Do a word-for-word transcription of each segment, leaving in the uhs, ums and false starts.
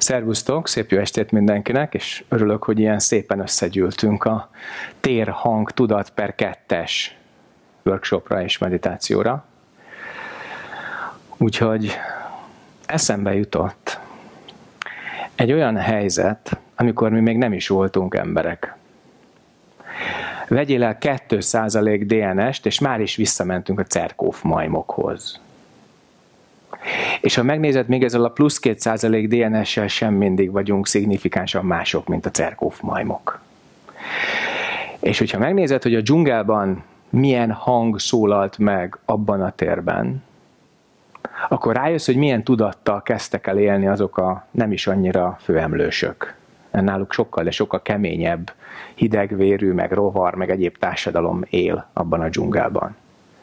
Szervusztok, szép jó estét mindenkinek, és örülök, hogy ilyen szépen összegyűltünk a tér, hang, tudat per kettes workshopra és meditációra. Úgyhogy eszembe jutott egy olyan helyzet, amikor mi még nem is voltunk emberek. Vegyél el két százalék dé en est, és már is visszamentünk a Cerkóf majmokhoz. És ha megnézed, még ezzel a plusz két százalék dé en essel sem mindig vagyunk szignifikánsan mások, mint a Cerkóf majmok. És hogyha megnézed, hogy a dzsungelban milyen hang szólalt meg abban a térben, akkor rájössz, hogy milyen tudattal kezdtek el élni azok a nem is annyira főemlősök. Náluk sokkal, de sokkal keményebb, hidegvérű, meg rovar, meg egyéb társadalom él abban a dzsungelban.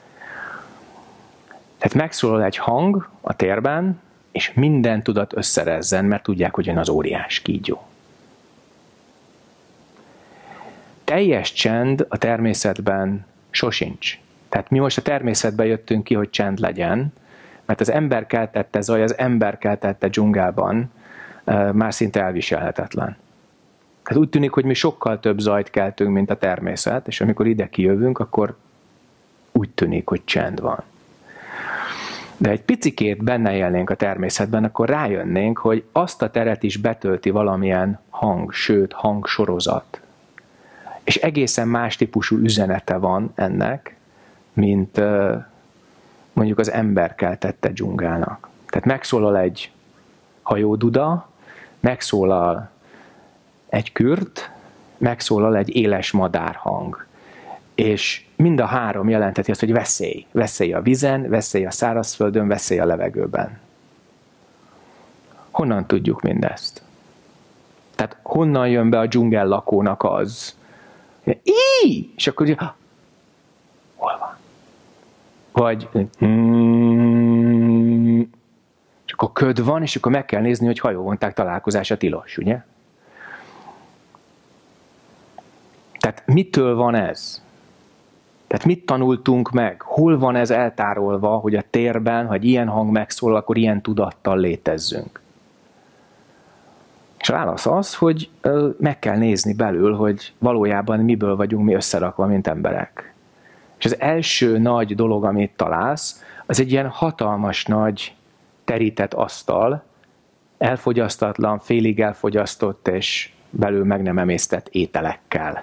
Tehát megszólal egy hang a térben, és minden tudat összerezzen, mert tudják, hogy jön az óriás kígyó. Teljes csend a természetben sosincs. Tehát mi most a természetben jöttünk ki, hogy csend legyen, mert az ember keltette zaj, az ember keltette dzsungelban már szinte elviselhetetlen. Tehát úgy tűnik, hogy mi sokkal több zajt keltünk, mint a természet, és amikor ide kijövünk, akkor úgy tűnik, hogy csend van. De egy picikét benne élnénk a természetben, akkor rájönnénk, hogy azt a teret is betölti valamilyen hang, sőt hangsorozat. És egészen más típusú üzenete van ennek, mint mondjuk az ember keltette dzsungelnak. Tehát megszólal egy hajóduda, megszólal egy kürt, megszólal egy éles madárhang. És mind a három jelenteti azt, hogy veszély. Veszély a vízen, veszély a szárazföldön, veszély a levegőben. Honnan tudjuk mindezt? Tehát honnan jön be a dzsungel lakónak az? Íj! És akkor hol van? Vagy hmm, és akkor köd van, és akkor meg kell nézni, hogy hajóvonták találkozása tilos, ugye? Tehát mitől van ez? Tehát mit tanultunk meg? Hol van ez eltárolva, hogy a térben, ha ilyen hang megszól, akkor ilyen tudattal létezzünk? És a válasz az, hogy meg kell nézni belül, hogy valójában miből vagyunk mi összerakva, mint emberek. És az első nagy dolog, amit találsz, az egy ilyen hatalmas nagy terített asztal, elfogyasztatlan, félig elfogyasztott és belül meg nem emésztett ételekkel.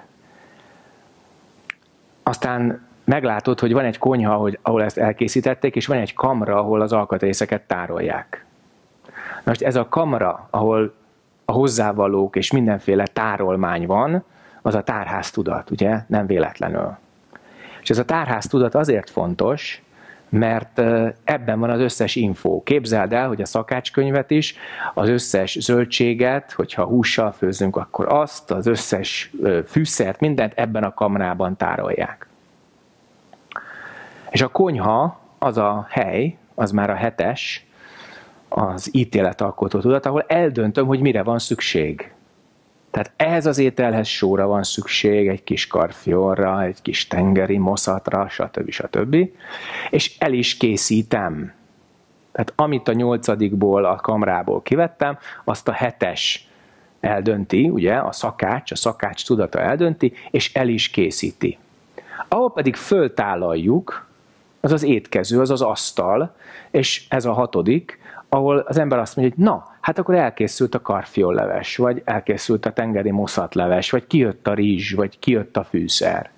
Aztán meglátod, hogy van egy konyha, ahol ezt elkészítették, és van egy kamra, ahol az alkatrészeket tárolják. Most ez a kamra, ahol a hozzávalók és mindenféle tárolmány van, az a tárháztudat, ugye? Nem véletlenül. És ez a tárháztudat azért fontos, mert ebben van az összes infó. Képzeld el, hogy a szakácskönyvet is, az összes zöldséget, hogyha hússal főzünk, akkor azt, az összes fűszert, mindent ebben a kamrában tárolják. És a konyha, az a hely, az már a hetes, az ítéletalkotó tudat, ahol eldöntöm, hogy mire van szükség. Tehát ehhez az ételhez sóra van szükség, egy kis karfiolra, egy kis tengeri moszatra, stb. stb. És el is készítem. Tehát amit a nyolcadikból, a kamrából kivettem, azt a hetes eldönti, ugye, a szakács, a szakács tudata eldönti, és el is készíti. Ahol pedig föltálaljuk, az az étkező, az az asztal, és ez a hatodik, ahol az ember azt mondja, hogy na, hát akkor elkészült a karfiolleves, vagy elkészült a tengeri moszatleves, vagy kijött a rizs, vagy kijött a fűszer.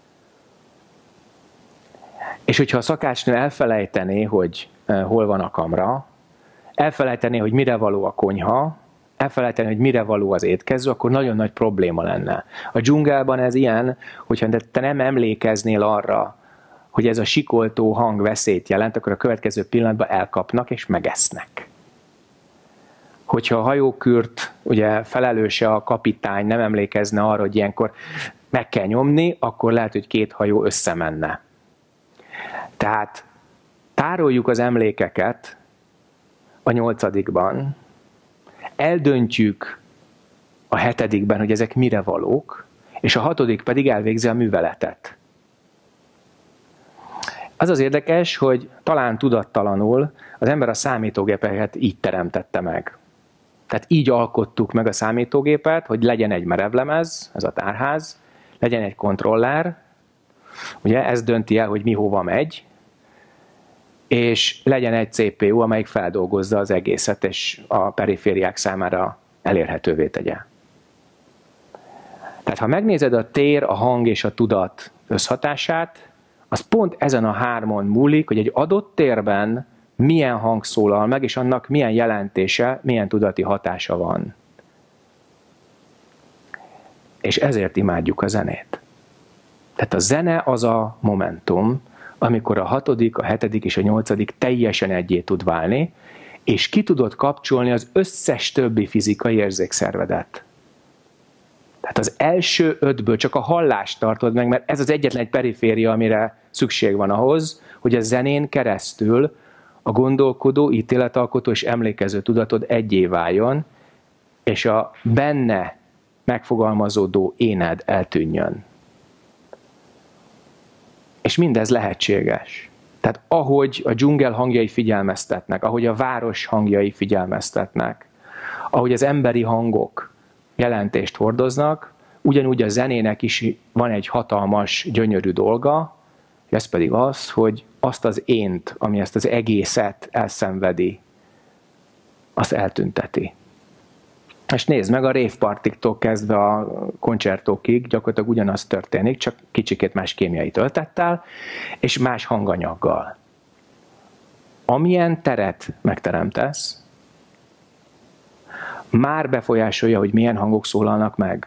És hogyha a szakácsnő elfelejtené, hogy hol van a kamra, elfelejtené, hogy mire való a konyha, elfelejtené, hogy mire való az étkező, akkor nagyon nagy probléma lenne. A dzsungelban ez ilyen, hogyha te nem emlékeznél arra, hogy ez a sikoltó hang veszélyt jelent, akkor a következő pillanatban elkapnak és megesznek. Hogyha a hajókürt ugye felelőse a kapitány nem emlékezne arra, hogy ilyenkor meg kell nyomni, akkor lehet, hogy két hajó összemenne. Tehát tároljuk az emlékeket a nyolcadikban, eldöntjük a hetedikben, hogy ezek mire valók, és a hatodik pedig elvégzi a műveletet. Az az érdekes, hogy talán tudattalanul az ember a számítógépeket így teremtette meg. Tehát így alkottuk meg a számítógépet, hogy legyen egy merevlemez, ez a tárház, legyen egy kontroller, ugye ez dönti el, hogy mi hova megy, és legyen egy cé pé u, amelyik feldolgozza az egészet, és a perifériák számára elérhetővé tegye. Tehát ha megnézed a tér, a hang és a tudat összhatását, az pont ezen a hármon múlik, hogy egy adott térben milyen hang szólal meg, és annak milyen jelentése, milyen tudati hatása van. És ezért imádjuk a zenét. Tehát a zene az a momentum, amikor a hatodik, a hetedik és a nyolcadik teljesen egyé tud válni, és ki tudod kapcsolni az összes többi fizikai érzékszervedet. Tehát az első ötből csak a hallást tartod meg, mert ez az egyetlen egy periféria, amire szükség van ahhoz, hogy a zenén keresztül a gondolkodó, ítéletalkotó és emlékező tudatod egyé váljon, és a benne megfogalmazódó éned eltűnjön. És mindez lehetséges. Tehát ahogy a dzsungel hangjai figyelmeztetnek, ahogy a város hangjai figyelmeztetnek, ahogy az emberi hangok jelentést hordoznak, ugyanúgy a zenének is van egy hatalmas, gyönyörű dolga, ez pedig az, hogy azt az ént, ami ezt az egészet elszenvedi, azt eltünteti. És nézd meg, a rave-partiktól kezdve a koncertókig gyakorlatilag ugyanaz történik, csak kicsikét más kémiai töltettel, és más hanganyaggal. Amilyen teret megteremtesz, már befolyásolja, hogy milyen hangok szólalnak meg.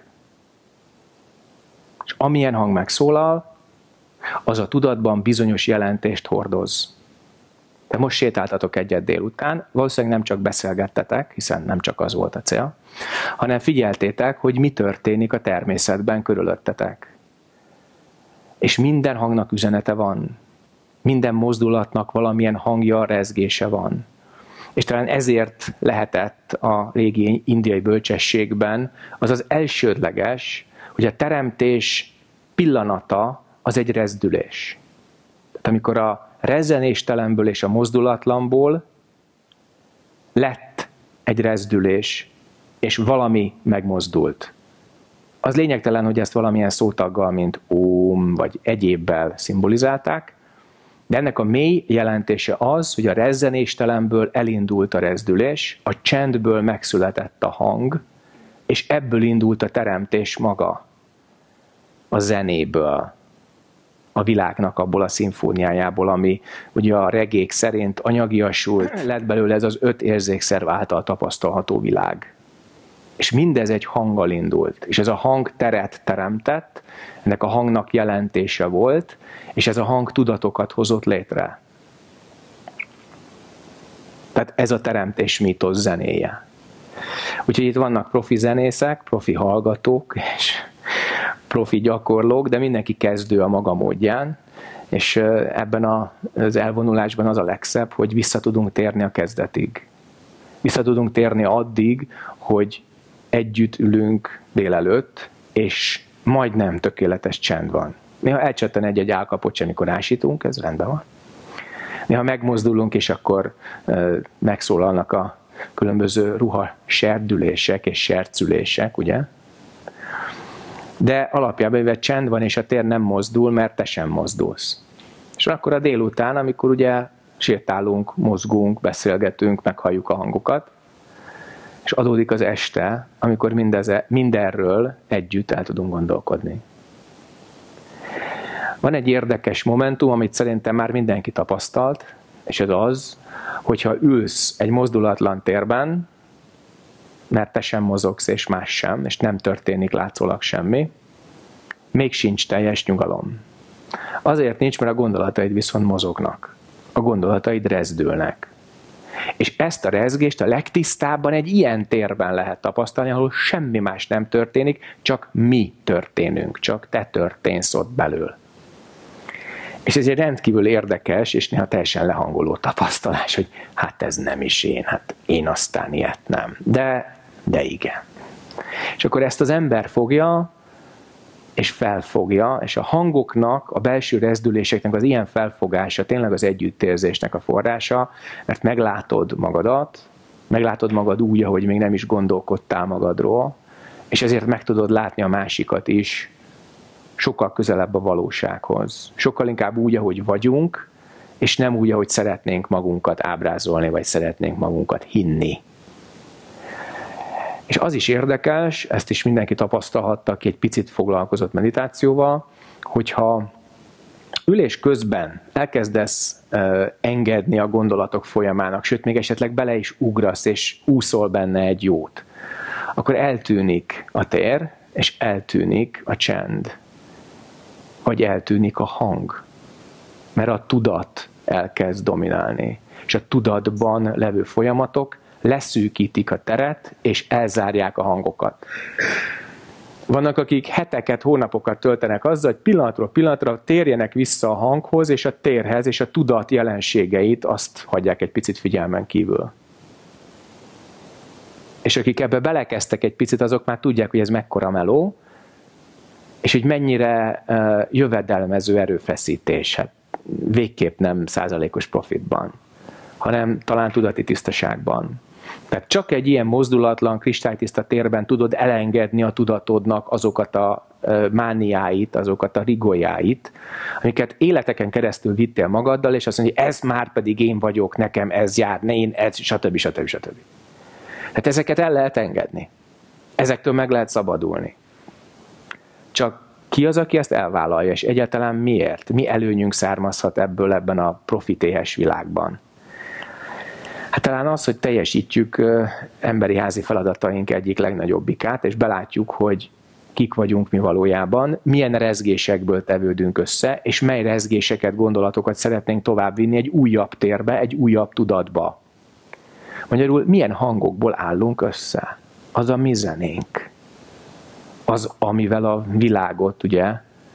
És amilyen hang megszólal, az a tudatban bizonyos jelentést hordoz. De most sétáltatok egyet délután, valószínűleg nem csak beszélgettetek, hiszen nem csak az volt a cél, hanem figyeltétek, hogy mi történik a természetben körülöttetek. És minden hangnak üzenete van. Minden mozdulatnak valamilyen hangja, rezgése van. És talán ezért lehetett a régi indiai bölcsességben az az elsődleges, hogy a teremtés pillanata az egy rezdülés. Tehát amikor a rezzenéstelemből és a mozdulatlanból lett egy rezdülés, és valami megmozdult. Az lényegtelen, hogy ezt valamilyen szótaggal, mint óm, vagy egyébbel szimbolizálták, de ennek a mély jelentése az, hogy a rezzenéstelemből elindult a rezdülés, a csendből megszületett a hang, és ebből indult a teremtés maga, a zenéből, a világnak abból a szimfóniájából, ami ugye a regék szerint anyagiasult, lett belőle ez az öt érzékszerv által tapasztalható világ. És mindez egy hanggal indult, és ez a hang teret teremtett, ennek a hangnak jelentése volt, és ez a hang tudatokat hozott létre. Tehát ez a teremtés mítosz zenéje. Úgyhogy itt vannak profi zenészek, profi hallgatók, és profi gyakorlók, de mindenki kezdő a maga módján, és ebben az elvonulásban az a legszebb, hogy vissza tudunk térni a kezdetig. Vissza tudunk térni addig, hogy együtt ülünk délelőtt, és majdnem tökéletes csend van. Néha elcsetten egy-egy álkapot sem, amikor ásítunk, ez rendben van. Néha megmozdulunk, és akkor megszólalnak a különböző ruha serdülések és sercülések, ugye? De alapjában véve csend van, és a tér nem mozdul, mert te sem mozdulsz. És akkor a délután, amikor ugye sétálunk, mozgunk, beszélgetünk, meghalljuk a hangokat, és adódik az este, amikor mindeze, mindenről együtt el tudunk gondolkodni. Van egy érdekes momentum, amit szerintem már mindenki tapasztalt, és ez az, hogyha ülsz egy mozdulatlan térben, mert te sem mozogsz, és más sem, és nem történik látszólag semmi, még sincs teljes nyugalom. Azért nincs, mert a gondolataid viszont mozognak. A gondolataid rezdülnek. És ezt a rezgést a legtisztábban egy ilyen térben lehet tapasztalni, ahol semmi más nem történik, csak mi történünk, csak te történsz ott belül. És ez egy rendkívül érdekes, és néha teljesen lehangoló tapasztalás, hogy hát ez nem is én, hát én aztán ilyet nem. De, de igen. És akkor ezt az ember fogja, és felfogja, és a hangoknak, a belső rezdüléseknek az ilyen felfogása tényleg az együttérzésnek a forrása, mert meglátod magadat, meglátod magad úgy, ahogy még nem is gondolkodtál magadról, és ezért meg tudod látni a másikat is sokkal közelebb a valósághoz. Sokkal inkább úgy, ahogy vagyunk, és nem úgy, ahogy szeretnénk magunkat ábrázolni, vagy szeretnénk magunkat hinni. És az is érdekes, ezt is mindenki tapasztalhatta, aki egy picit foglalkozott meditációval, hogyha ülés közben elkezdesz uh, engedni a gondolatok folyamának, sőt, még esetleg bele is ugrasz, és úszol benne egy jót, akkor eltűnik a tér, és eltűnik a csend. Vagy eltűnik a hang. Mert a tudat elkezd dominálni. És a tudatban levő folyamatok leszűkítik a teret, és elzárják a hangokat. Vannak, akik heteket, hónapokat töltenek azzal, hogy pillanatról pillanatra térjenek vissza a hanghoz, és a térhez, és a tudat jelenségeit azt hagyják egy picit figyelmen kívül. És akik ebbe belekezdtek egy picit, azok már tudják, hogy ez mekkora meló, és hogy mennyire uh, jövedelmező erőfeszítés. Hát végképp nem százalékos profitban, hanem talán tudati tisztaságban. Tehát csak egy ilyen mozdulatlan, kristálytiszta térben tudod elengedni a tudatodnak azokat a mániáit, azokat a rigójáit, amiket életeken keresztül vittél magaddal, és azt mondja, hogy ez már pedig én vagyok, nekem ez jár, ne én, ez, stb. stb. stb. Tehát ezeket el lehet engedni. Ezektől meg lehet szabadulni. Csak ki az, aki ezt elvállalja, és egyáltalán miért? Mi előnyünk származhat ebből ebben a profitéhes világban? Hát talán az, hogy teljesítjük emberi házi feladataink egyik legnagyobbikát, és belátjuk, hogy kik vagyunk mi valójában, milyen rezgésekből tevődünk össze, és mely rezgéseket, gondolatokat szeretnénk továbbvinni egy újabb térbe, egy újabb tudatba. Magyarul milyen hangokból állunk össze? Az a mi zenénk. Az, amivel a világot, ugye,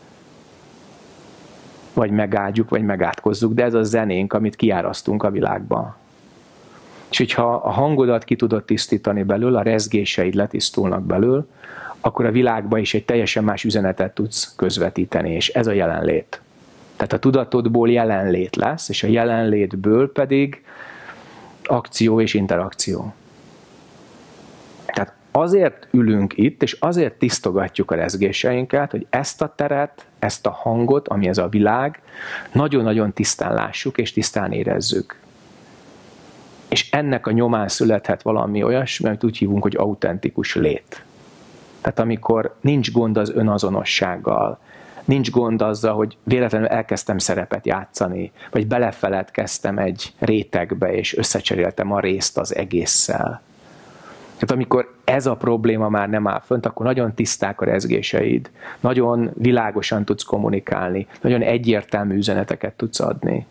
vagy megáldjuk, vagy megátkozzuk, de ez a zenénk, amit kiárasztunk a világba. És hogyha a hangodat ki tudod tisztítani belül, a rezgéseid letisztulnak belül, akkor a világba is egy teljesen más üzenetet tudsz közvetíteni, és ez a jelenlét. Tehát a tudatodból jelenlét lesz, és a jelenlétből pedig akció és interakció. Tehát azért ülünk itt, és azért tisztogatjuk a rezgéseinket, hogy ezt a teret, ezt a hangot, ami ez a világ, nagyon-nagyon tisztán lássuk, és tisztán érezzük. És ennek a nyomán születhet valami olyasmi, amit úgy hívunk, hogy autentikus lét. Tehát amikor nincs gond az önazonossággal, nincs gond azzal, hogy véletlenül elkezdtem szerepet játszani, vagy belefeledkeztem egy rétegbe, és összecseréltem a részt az egésszel. Tehát amikor ez a probléma már nem áll fönt, akkor nagyon tiszták a rezgéseid, nagyon világosan tudsz kommunikálni, nagyon egyértelmű üzeneteket tudsz adni.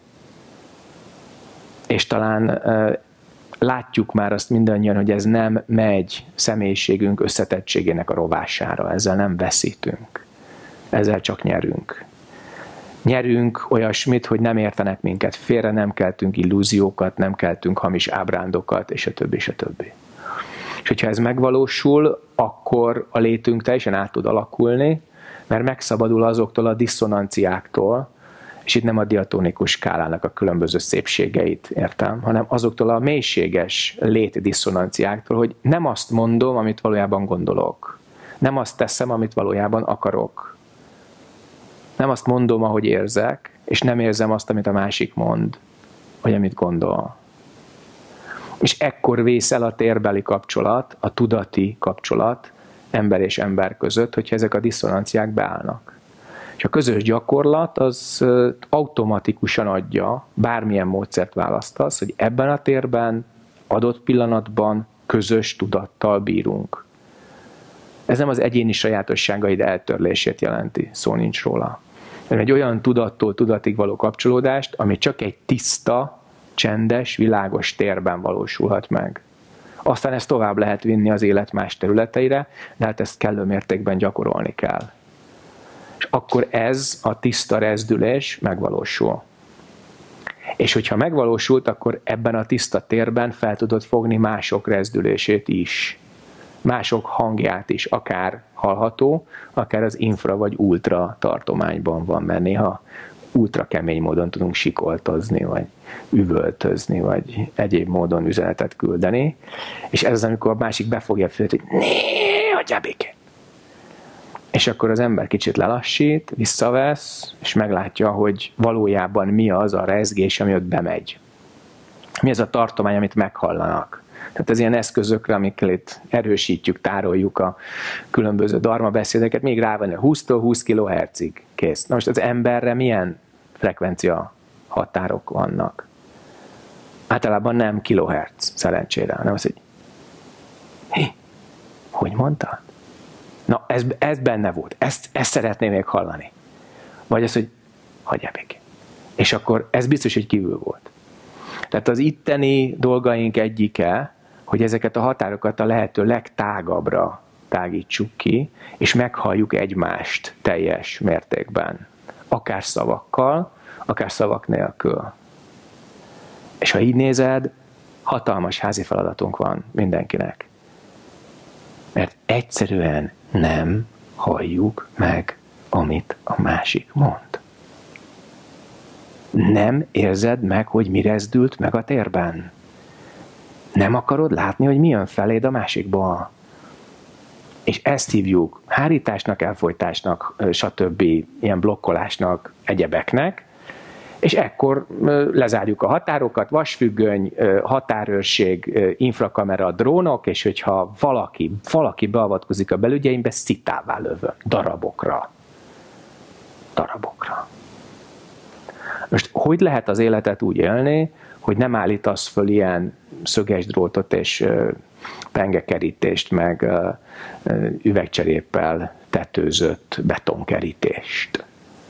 És talán látjuk már azt mindannyian, hogy ez nem megy személyiségünk összetettségének a rovására, ezzel nem veszítünk, ezzel csak nyerünk. Nyerünk olyasmit, hogy nem értenek minket félre, nem keltünk illúziókat, nem keltünk hamis ábrándokat, és a többi, és a többi. És hogyha ez megvalósul, akkor a létünk teljesen át tud alakulni, mert megszabadul azoktól a diszonanciáktól, és itt nem a diatonikus skálának a különböző szépségeit értem, hanem azoktól a mélységes létdisszonanciáktól, hogy nem azt mondom, amit valójában gondolok. Nem azt teszem, amit valójában akarok. Nem azt mondom, ahogy érzek, és nem érzem azt, amit a másik mond, vagy amit gondol. És ekkor vész el a térbeli kapcsolat, a tudati kapcsolat ember és ember között, hogyha ezek a diszonanciák beállnak. És a közös gyakorlat az automatikusan adja, bármilyen módszert választasz, hogy ebben a térben, adott pillanatban közös tudattal bírunk. Ez nem az egyéni sajátosságaid eltörlését jelenti, szó nincs róla. Hanem egy olyan tudattól tudatig való kapcsolódást, ami csak egy tiszta, csendes, világos térben valósulhat meg. Aztán ezt tovább lehet vinni az élet más területeire, de hát ezt kellő mértékben gyakorolni kell. És akkor ez a tiszta rezdülés megvalósul. És hogyha megvalósult, akkor ebben a tiszta térben fel tudod fogni mások rezdülését is. Mások hangját is, akár hallható, akár az infra vagy ultra tartományban van, mert néha ultra kemény módon tudunk sikoltozni, vagy üvöltözni, vagy egyéb módon üzenetet küldeni. És ez az, amikor a másik befogja a fület, hogy né, hagyjál békén. És akkor az ember kicsit lelassít, visszavesz, és meglátja, hogy valójában mi az a rezgés, ami ott bemegy. Mi az a tartomány, amit meghallanak. Tehát az ilyen eszközökre, amikkel itt erősítjük, tároljuk a különböző dharma beszédeket, még rá van húsztól húsz kilohertzig kész. Na most az emberre milyen frekvencia határok vannak? Általában nem kilohertz, szerencsére, hanem az, hogy hé, hogy mondtad? Na, ez, ez benne volt, ezt, ezt szeretném még hallani. Vagy az, hogy hagyjál békén. És akkor ez biztos, hogy kívül volt. Tehát az itteni dolgaink egyike, hogy ezeket a határokat a lehető legtágabbra tágítsuk ki, és meghalljuk egymást teljes mértékben. Akár szavakkal, akár szavak nélkül. És ha így nézed, hatalmas házi feladatunk van mindenkinek. Mert egyszerűen nem halljuk meg, amit a másik mond. Nem érzed meg, hogy mi rezdült meg a térben. Nem akarod látni, hogy mi jön feléd a másikból. És ezt hívjuk hárításnak, elfojtásnak, stb. Ilyen blokkolásnak, egyebeknek. És ekkor lezárjuk a határokat, vasfüggöny, határőrség, infrakamera, drónok, és hogyha valaki, valaki beavatkozik a belügyeimbe, szitává lövöm, darabokra. Darabokra. Most hogy lehet az életet úgy élni, hogy nem állítasz föl ilyen szöges drótot és pengekerítést, meg üvegcseréppel tetőzött betonkerítést?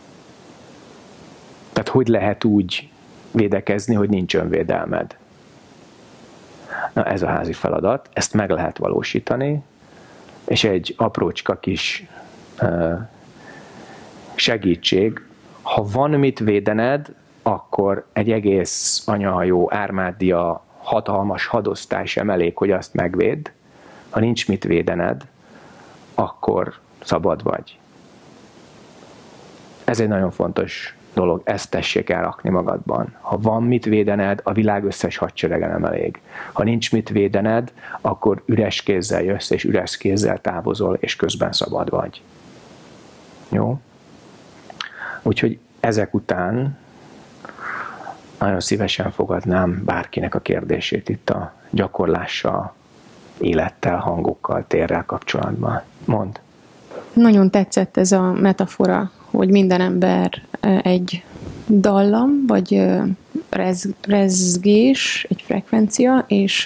Tehát hogy lehet úgy védekezni, hogy nincs önvédelmed? Na ez a házi feladat, ezt meg lehet valósítani, és egy aprócska kis segítség, ha van mit védened, akkor egy egész anyahajó ármádia hatalmas hadosztály sem elég, hogy azt megvédd. Ha nincs mit védened, akkor szabad vagy. Ez egy nagyon fontos dolog, ezt tessék elrakni magadban. Ha van mit védened, a világ összes hadserege nem elég. Ha nincs mit védened, akkor üres kézzel jössz, és üres kézzel távozol, és közben szabad vagy. Jó? Úgyhogy ezek után nagyon szívesen fogadnám bárkinek a kérdését itt a gyakorlással, élettel, hangokkal, térrel kapcsolatban. Mondd. Nagyon tetszett ez a metafora, hogy minden ember egy dallam, vagy rez, rezgés, egy frekvencia, és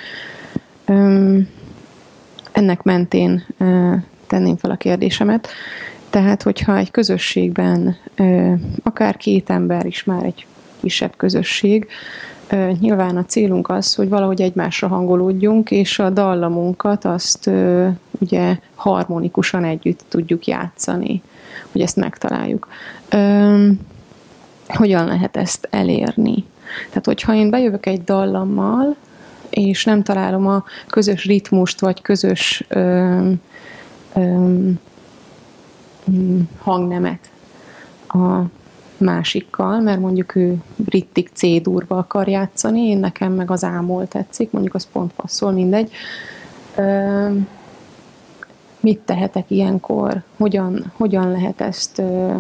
ennek mentén tenném fel a kérdésemet. Tehát, hogyha egy közösségben akár két ember is már egy kisebb közösség, nyilván a célunk az, hogy valahogy egymásra hangolódjunk, és a dallamunkat azt ugye harmonikusan együtt tudjuk játszani, hogy ezt megtaláljuk. Hogyan lehet ezt elérni? Tehát, hogyha én bejövök egy dallammal, és nem találom a közös ritmust, vagy közös ö, ö, hangnemet a másikkal, mert mondjuk ő brittik C-durba akar játszani, én nekem meg az ámol tetszik, mondjuk az pont passzol, mindegy. Ö, mit tehetek ilyenkor? Hogyan, hogyan lehet ezt ö,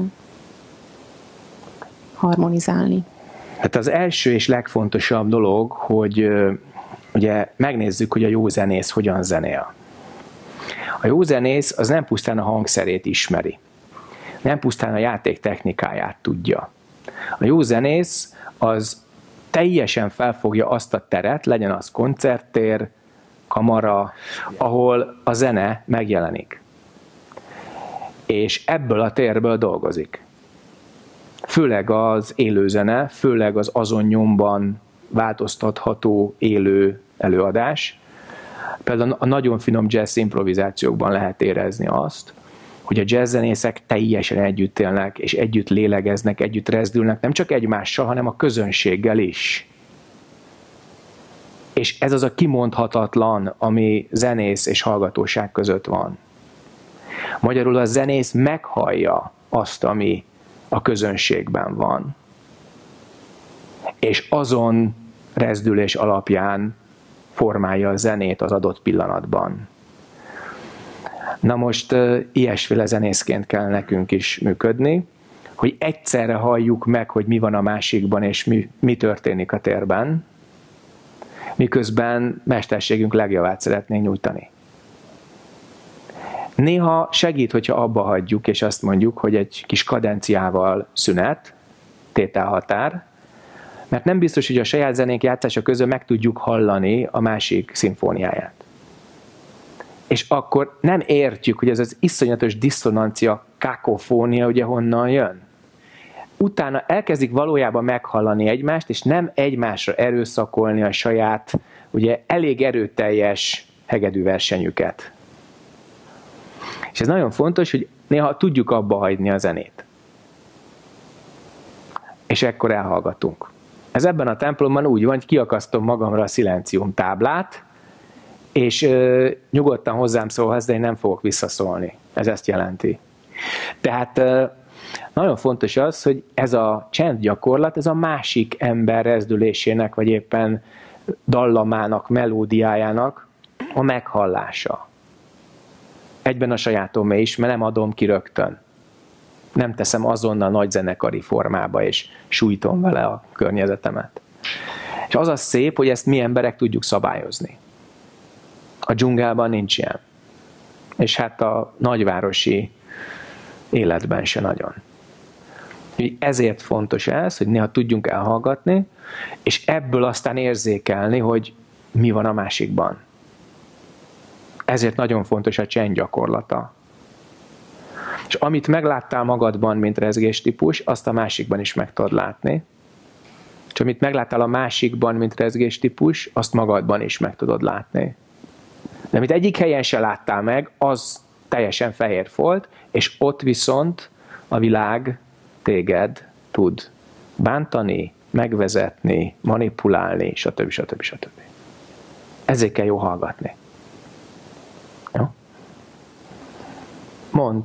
harmonizálni? Hát az első és legfontosabb dolog, hogy ö, ugye megnézzük, hogy a jó zenész hogyan zenél. A jó zenész az nem pusztán a hangszerét ismeri. Nem pusztán a játék technikáját tudja. A jó zenész az teljesen felfogja azt a teret, legyen az koncerttér, kamara, ahol a zene megjelenik. És ebből a térből dolgozik. Főleg az élőzene, főleg az azon nyomban változtatható élő előadás. Például a nagyon finom jazz improvizációkban lehet érezni azt, hogy a jazzzenészek teljesen együtt élnek, és együtt lélegeznek, együtt rezdülnek, nem csak egymással, hanem a közönséggel is. És ez az a kimondhatatlan, ami zenész és hallgatóság között van. Magyarul a zenész meghallja azt, ami a közönségben van. És azon rezdülés alapján formálja a zenét az adott pillanatban. Na most ilyesféle zenészként kell nekünk is működni, hogy egyszerre halljuk meg, hogy mi van a másikban, és mi, mi történik a térben, miközben mesterségünk legjavát szeretnénk nyújtani. Néha segít, hogyha abba hagyjuk, és azt mondjuk, hogy egy kis kadenciával szünet, tételhatár, mert nem biztos, hogy a saját zenénk játszása közben meg tudjuk hallani a másik szimfóniáját. És akkor nem értjük, hogy ez az iszonyatos diszonancia, kakofónia ugye honnan jön. Utána elkezdik valójában meghallani egymást, és nem egymásra erőszakolni a saját, ugye elég erőteljes hegedűversenyüket. És ez nagyon fontos, hogy néha tudjuk abba hagyni a zenét. És ekkor elhallgatunk. Ez ebben a templomban úgy van, hogy kiakasztom magamra a szilencium táblát, és ö, nyugodtan hozzám szólhatsz, de én nem fogok visszaszólni. Ez ezt jelenti. Tehát ö, nagyon fontos az, hogy ez a csendgyakorlat, ez a másik ember rezdülésének, vagy éppen dallamának, melódiájának a meghallása. Egyben a sajátomé is, mert nem adom ki rögtön. Nem teszem azonnal nagy zenekari formába, és sújtom vele a környezetemet. És az a szép, hogy ezt mi emberek tudjuk szabályozni. A dzsungelban nincs ilyen. És hát a nagyvárosi életben se nagyon. Ezért fontos ez, hogy néha tudjunk elhallgatni, és ebből aztán érzékelni, hogy mi van a másikban. Ezért nagyon fontos a csend gyakorlata. És amit megláttál magadban, mint rezgéstípus, azt a másikban is meg tudod látni. És amit megláttál a másikban, mint rezgéstípus, azt magadban is meg tudod látni. De amit egyik helyen se láttál meg, az teljesen fehér folt, és ott viszont a világ téged tud bántani, megvezetni, manipulálni, stb. stb. stb. Ezért kell jó hallgatni. Jó? Mondd.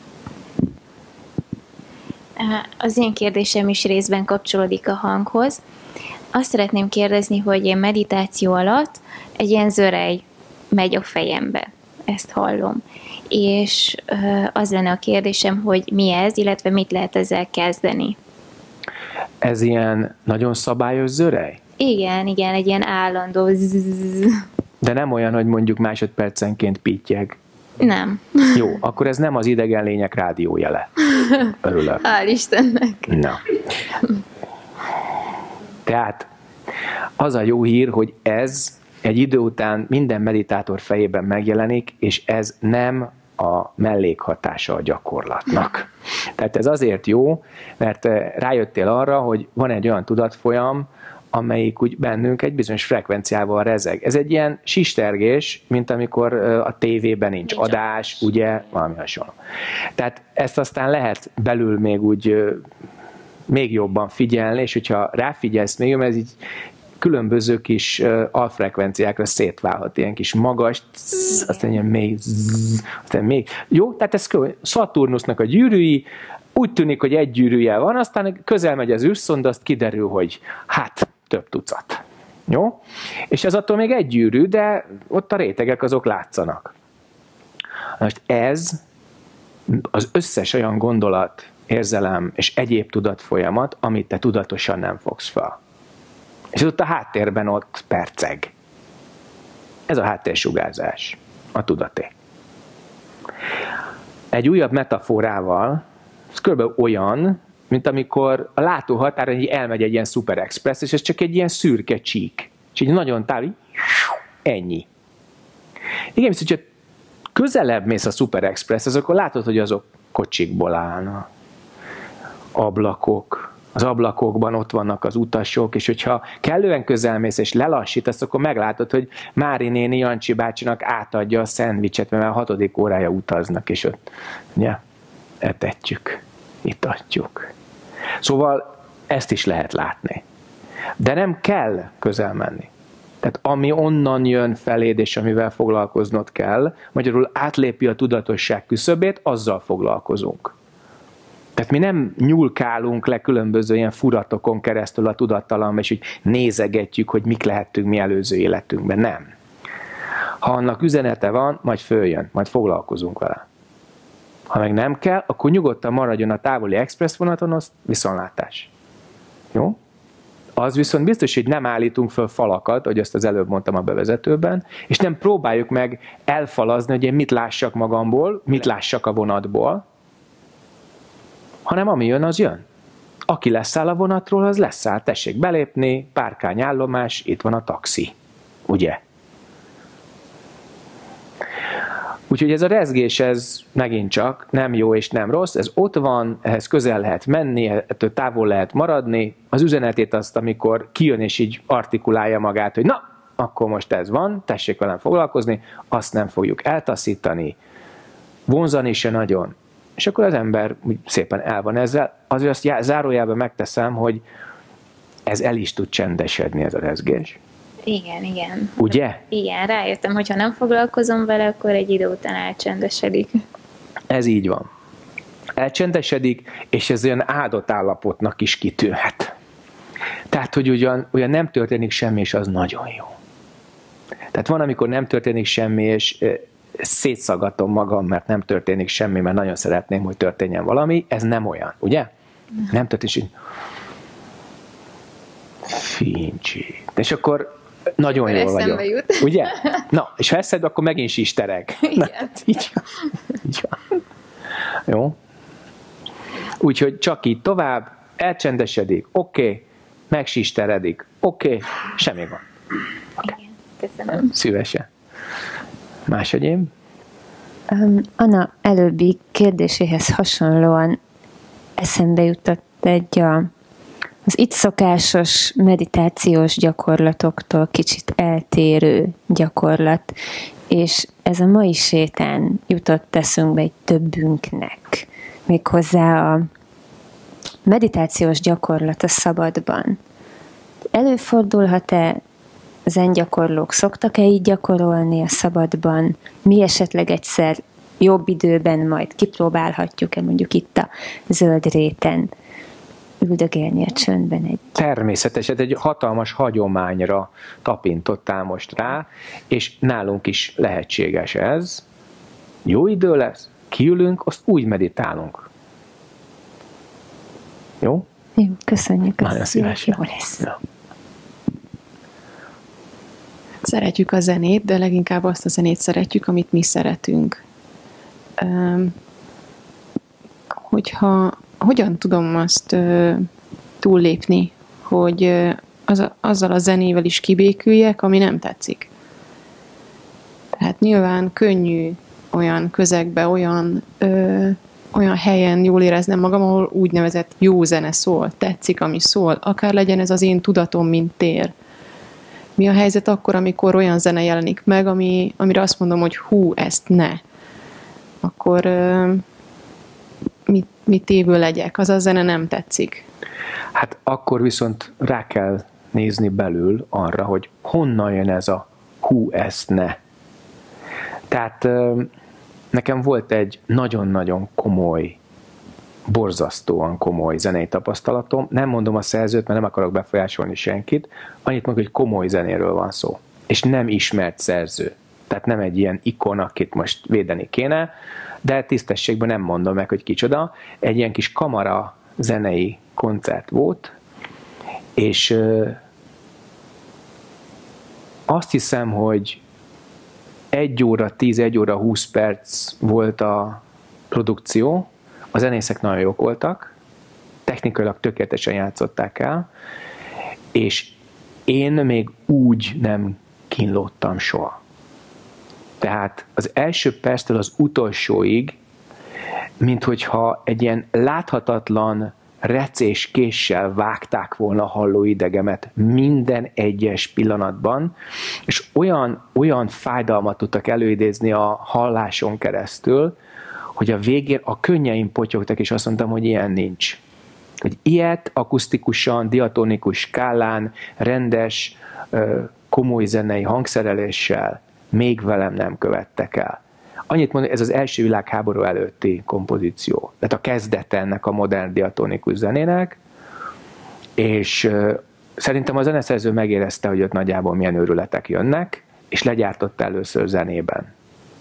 Az én kérdésem is részben kapcsolódik a hanghoz. Azt szeretném kérdezni, hogy én meditáció alatt egy ilyen zörej megy a fejembe. Ezt hallom. És az lenne a kérdésem, hogy mi ez, illetve mit lehet ezzel kezdeni. Ez ilyen nagyon szabályos zörej? Igen, igen, egy ilyen állandó zzz. De nem olyan, hogy mondjuk másodpercenként pittyeg. Nem. Jó, akkor ez nem az idegen lények rádiójele. Örülök. Hál' Istennek. Na. Tehát az a jó hír, hogy ez egy idő után minden meditátor fejében megjelenik, és ez nem a mellékhatása a gyakorlatnak. Tehát ez azért jó, mert rájöttél arra, hogy van egy olyan tudatfolyam, amelyik úgy bennünk egy bizonyos frekvenciával rezeg. Ez egy ilyen sistergés, mint amikor a tévében nincs, nincs adás, adás, ugye, valami hasonló. Tehát ezt aztán lehet belül még úgy még jobban figyelni, és hogyha ráfigyelsz még jobban, ez így különböző kis alfrekvenciákra szétválhat, ilyen kis magas, zzz, aztán ilyen mély, zzz, aztán még. Jó, tehát ez Szaturnusznak a gyűrűi, úgy tűnik, hogy egy gyűrűje van, aztán közel megy az űrszonda, azt kiderül, hogy hát több tucat. Jó? És ez attól még egy gyűrű, de ott a rétegek azok látszanak. Most ez az összes olyan gondolat, érzelem és egyéb tudatfolyamat, amit te tudatosan nem fogsz fel. És ott a háttérben ott perceg. Ez a háttérsugárzás, a tudaté. Egy újabb metaforával, ez kb. Olyan, mint amikor a látóhatáron így elmegy egy ilyen Super Express, és ez csak egy ilyen szürke csík. És így nagyon távol, ennyi. Igen, viszont, hogyha közelebb mész a Super Express, akkor látod, hogy azok kocsikból állnak. Ablakok. Az ablakokban ott vannak az utasok, és hogyha kellően közel mész és lelassítasz, akkor meglátod, hogy Mári néni Jancsi bácsinak átadja a szendvicset, mert a hatodik órája utaznak, és ott ugye, etetjük, itatjuk. Szóval ezt is lehet látni. De nem kell közel menni. Tehát ami onnan jön feléd, és amivel foglalkoznod kell, magyarul átlépi a tudatosság küszöbét, azzal foglalkozunk. Tehát mi nem nyúlkálunk le különböző ilyen furatokon keresztül a tudattalamban, és így nézegetjük, hogy mik lehettünk mi előző életünkben. Nem. Ha annak üzenete van, majd följön, majd foglalkozunk vele. Ha meg nem kell, akkor nyugodtan maradjon a távoli express vonaton, az viszontlátás. Jó? Az viszont biztos, hogy nem állítunk föl falakat, ahogy azt az előbb mondtam a bevezetőben, és nem próbáljuk meg elfalazni, hogy én mit lássak magamból, mit lássak a vonatból, hanem ami jön, az jön. Aki leszáll a vonatról, az leszáll. Tessék belépni, párkányállomás, itt van a taxi. Ugye? Úgyhogy ez a rezgés, ez megint csak nem jó és nem rossz, ez ott van, ehhez közel lehet menni, ettől távol lehet maradni. Az üzenetét azt, amikor kijön és így artikulálja magát, hogy na, akkor most ez van, tessék velem foglalkozni, azt nem fogjuk eltaszítani, vonzani se nagyon. És akkor az ember úgy szépen el van ezzel. Azért azt zárójában megteszem, hogy ez el is tud csendesedni, ez a rezgés. Igen, igen. Ugye? Igen, rájöttem, hogyha nem foglalkozom vele, akkor egy idő után elcsendesedik. Ez így van. Elcsendesedik, és ez olyan áldott állapotnak is kitűnhet. Tehát, hogy ugyan, ugyan nem történik semmi, és az nagyon jó. Tehát van, amikor nem történik semmi, és szétszaggatom magam, mert nem történik semmi, mert nagyon szeretném, hogy történjen valami. Ez nem olyan, ugye? Nem történik. Fincsi. És akkor nagyon akkor jól vagyok. Jut. Ugye? Na, és ha eszed, akkor megint sistereg. Na, így van. Így van. Jó? Úgyhogy csak így tovább, elcsendesedik, oké, okay, megsisteredik, oké, okay, semmi van. Okay. Igen, köszönöm. Szívesen. Más egyéb? Um, Anna előbbi kérdéséhez hasonlóan eszembe jutott egy a az itt szokásos meditációs gyakorlatoktól kicsit eltérő gyakorlat, és ez a mai sétán jutott eszünkbe egy többünknek. Méghozzá a meditációs gyakorlat a szabadban. Előfordulhat-e, zen gyakorlók szoktak-e így gyakorolni a szabadban? Mi esetleg egyszer jobb időben majd kipróbálhatjuk-e mondjuk itt a zöld réten? Üldögélni a csöndben egy... Természetesen egy hatalmas hagyományra tapintottál most rá, és nálunk is lehetséges ez. Jó idő lesz, kiülünk, azt úgy meditálunk. Jó? Jó, köszönjük. Nagyon szívesen. Jó lesz. Ja. Szeretjük a zenét, de leginkább azt a zenét szeretjük, amit mi szeretünk. Um, hogyha hogyan tudom azt ö, túllépni, hogy ö, az a, azzal a zenével is kibéküljek, ami nem tetszik. Tehát nyilván könnyű olyan közegbe, olyan, ö, olyan helyen jól éreznem magam, ahol úgynevezett jó zene szól, tetszik, ami szól, akár legyen ez az én tudatom, mint tér. Mi a helyzet akkor, amikor olyan zene jelenik meg, ami, amire azt mondom, hogy hú, ezt ne. Akkor... Ö, mit, mit évő legyek, az a zene nem tetszik. Hát akkor viszont rá kell nézni belül arra, hogy honnan jön ez a hú, ezt ne. Tehát nekem volt egy nagyon-nagyon komoly, borzasztóan komoly zenei tapasztalatom. Nem mondom a szerzőt, mert nem akarok befolyásolni senkit. Annyit mondok, hogy komoly zenéről van szó. És nem ismert szerző. Tehát nem egy ilyen ikon, akit most védeni kéne, de tisztességben nem mondom meg, hogy kicsoda. Egy ilyen kis kamara zenei koncert volt, és ö, azt hiszem, hogy egy óra tíz, egy óra húsz perc volt a produkció, a zenészek nagyon jók voltak, technikailag tökéletesen játszották el, és én még úgy nem kínlódtam soha. Tehát az első perctől az utolsóig, mint hogyha egy ilyen láthatatlan recés késsel vágták volna a hallóidegemet minden egyes pillanatban, és olyan, olyan fájdalmat tudtak előidézni a halláson keresztül, hogy a végén a könnyeim potyogtak, és azt mondtam, hogy ilyen nincs. Hogy ilyet akusztikusan, diatonikus skálán, rendes, komoly zenei hangszereléssel még velem nem követtek el. annyit mondom, ez az első világháború előtti kompozíció. Tehát a kezdete ennek a modern diatonikus zenének, és uh, szerintem a zeneszerző megérezte, hogy ott nagyjából milyen őrületek jönnek, és legyártotta először zenében.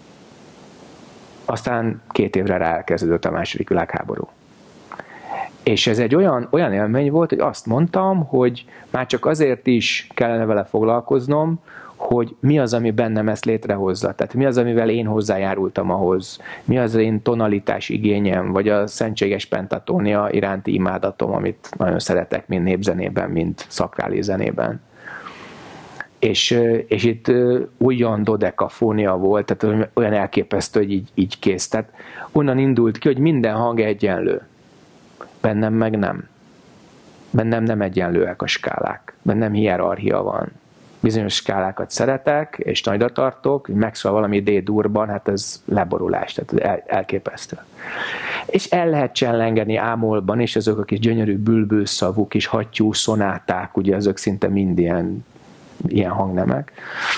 Aztán két évre rá elkezdődött a második világháború. És ez egy olyan, olyan élmény volt, hogy azt mondtam, hogy már csak azért is kellene vele foglalkoznom, hogy mi az, ami bennem ezt létrehozza. Tehát mi az, amivel én hozzájárultam ahhoz. Mi az én tonalitás igényem, vagy a szentséges pentatónia iránti imádatom, amit nagyon szeretek, mind népzenében, mind szakrális zenében. És, és itt olyan dodekafónia volt, tehát olyan elképesztő, hogy így, így kész. Tehát onnan indult ki, hogy minden hang egyenlő. Bennem meg nem. Bennem nem egyenlőek a skálák. Bennem hierarchia van. Bizonyos skálákat szeretek, és nagyra tartok, megszól valami D-durban, hát ez leborulás, tehát el, elképesztő. És el lehet csellengeni ámolban, és azok a kis gyönyörű bülbülszavú, kis hattyú szonáták, ugye azok szinte mind ilyen, ilyen hangnemek.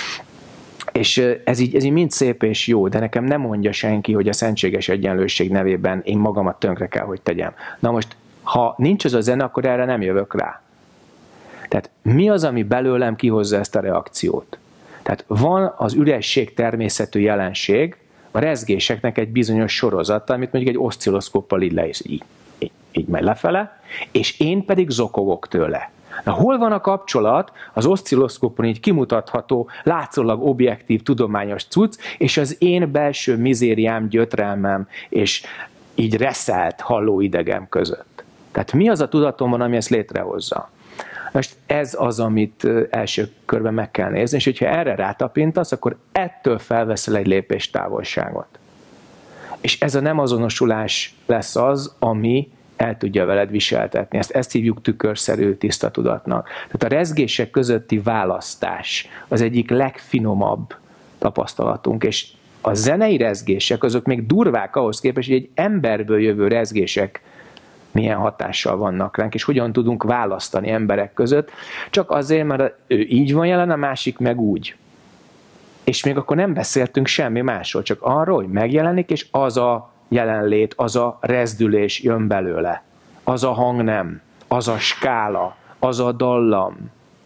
És ez így, ez így mind szép és jó, de nekem nem mondja senki, hogy a szentséges egyenlőség nevében én magamat tönkre kell, hogy tegyem. Na most, ha nincs az a zene, akkor erre nem jövök rá. Tehát mi az, ami belőlem kihozza ezt a reakciót? Tehát van az üresség természetű jelenség, a rezgéseknek egy bizonyos sorozata, amit mondjuk egy oszcilloszkóppal így le, így, így, így megy lefele, és én pedig zokogok tőle. Na, hol van a kapcsolat az oszcilloszkópon így kimutatható, látszólag objektív, tudományos cucc, és az én belső mizériám, gyötrelmem, és így reszelt hallóidegem között? Tehát mi az a tudatomban, ami ezt létrehozza? Most ez az, amit első körben meg kell nézni, és hogyha erre rátapintasz, akkor ettől felveszel egy lépéstávolságot. És ez a nem azonosulás lesz az, ami el tudja veled viseltetni. Ezt, ezt hívjuk tükörszerű tiszta tudatnak. Tehát a rezgések közötti választás az egyik legfinomabb tapasztalatunk, és a zenei rezgések azok még durvák ahhoz képest, hogy egy emberből jövő rezgések milyen hatással vannak ránk, és hogyan tudunk választani emberek között, csak azért, mert ő így van jelen, a másik meg úgy. És még akkor nem beszéltünk semmi másról, csak arról, hogy megjelenik, és az a jelenlét, az a rezdülés jön belőle. Az a hangnem, az a skála, az a dallam.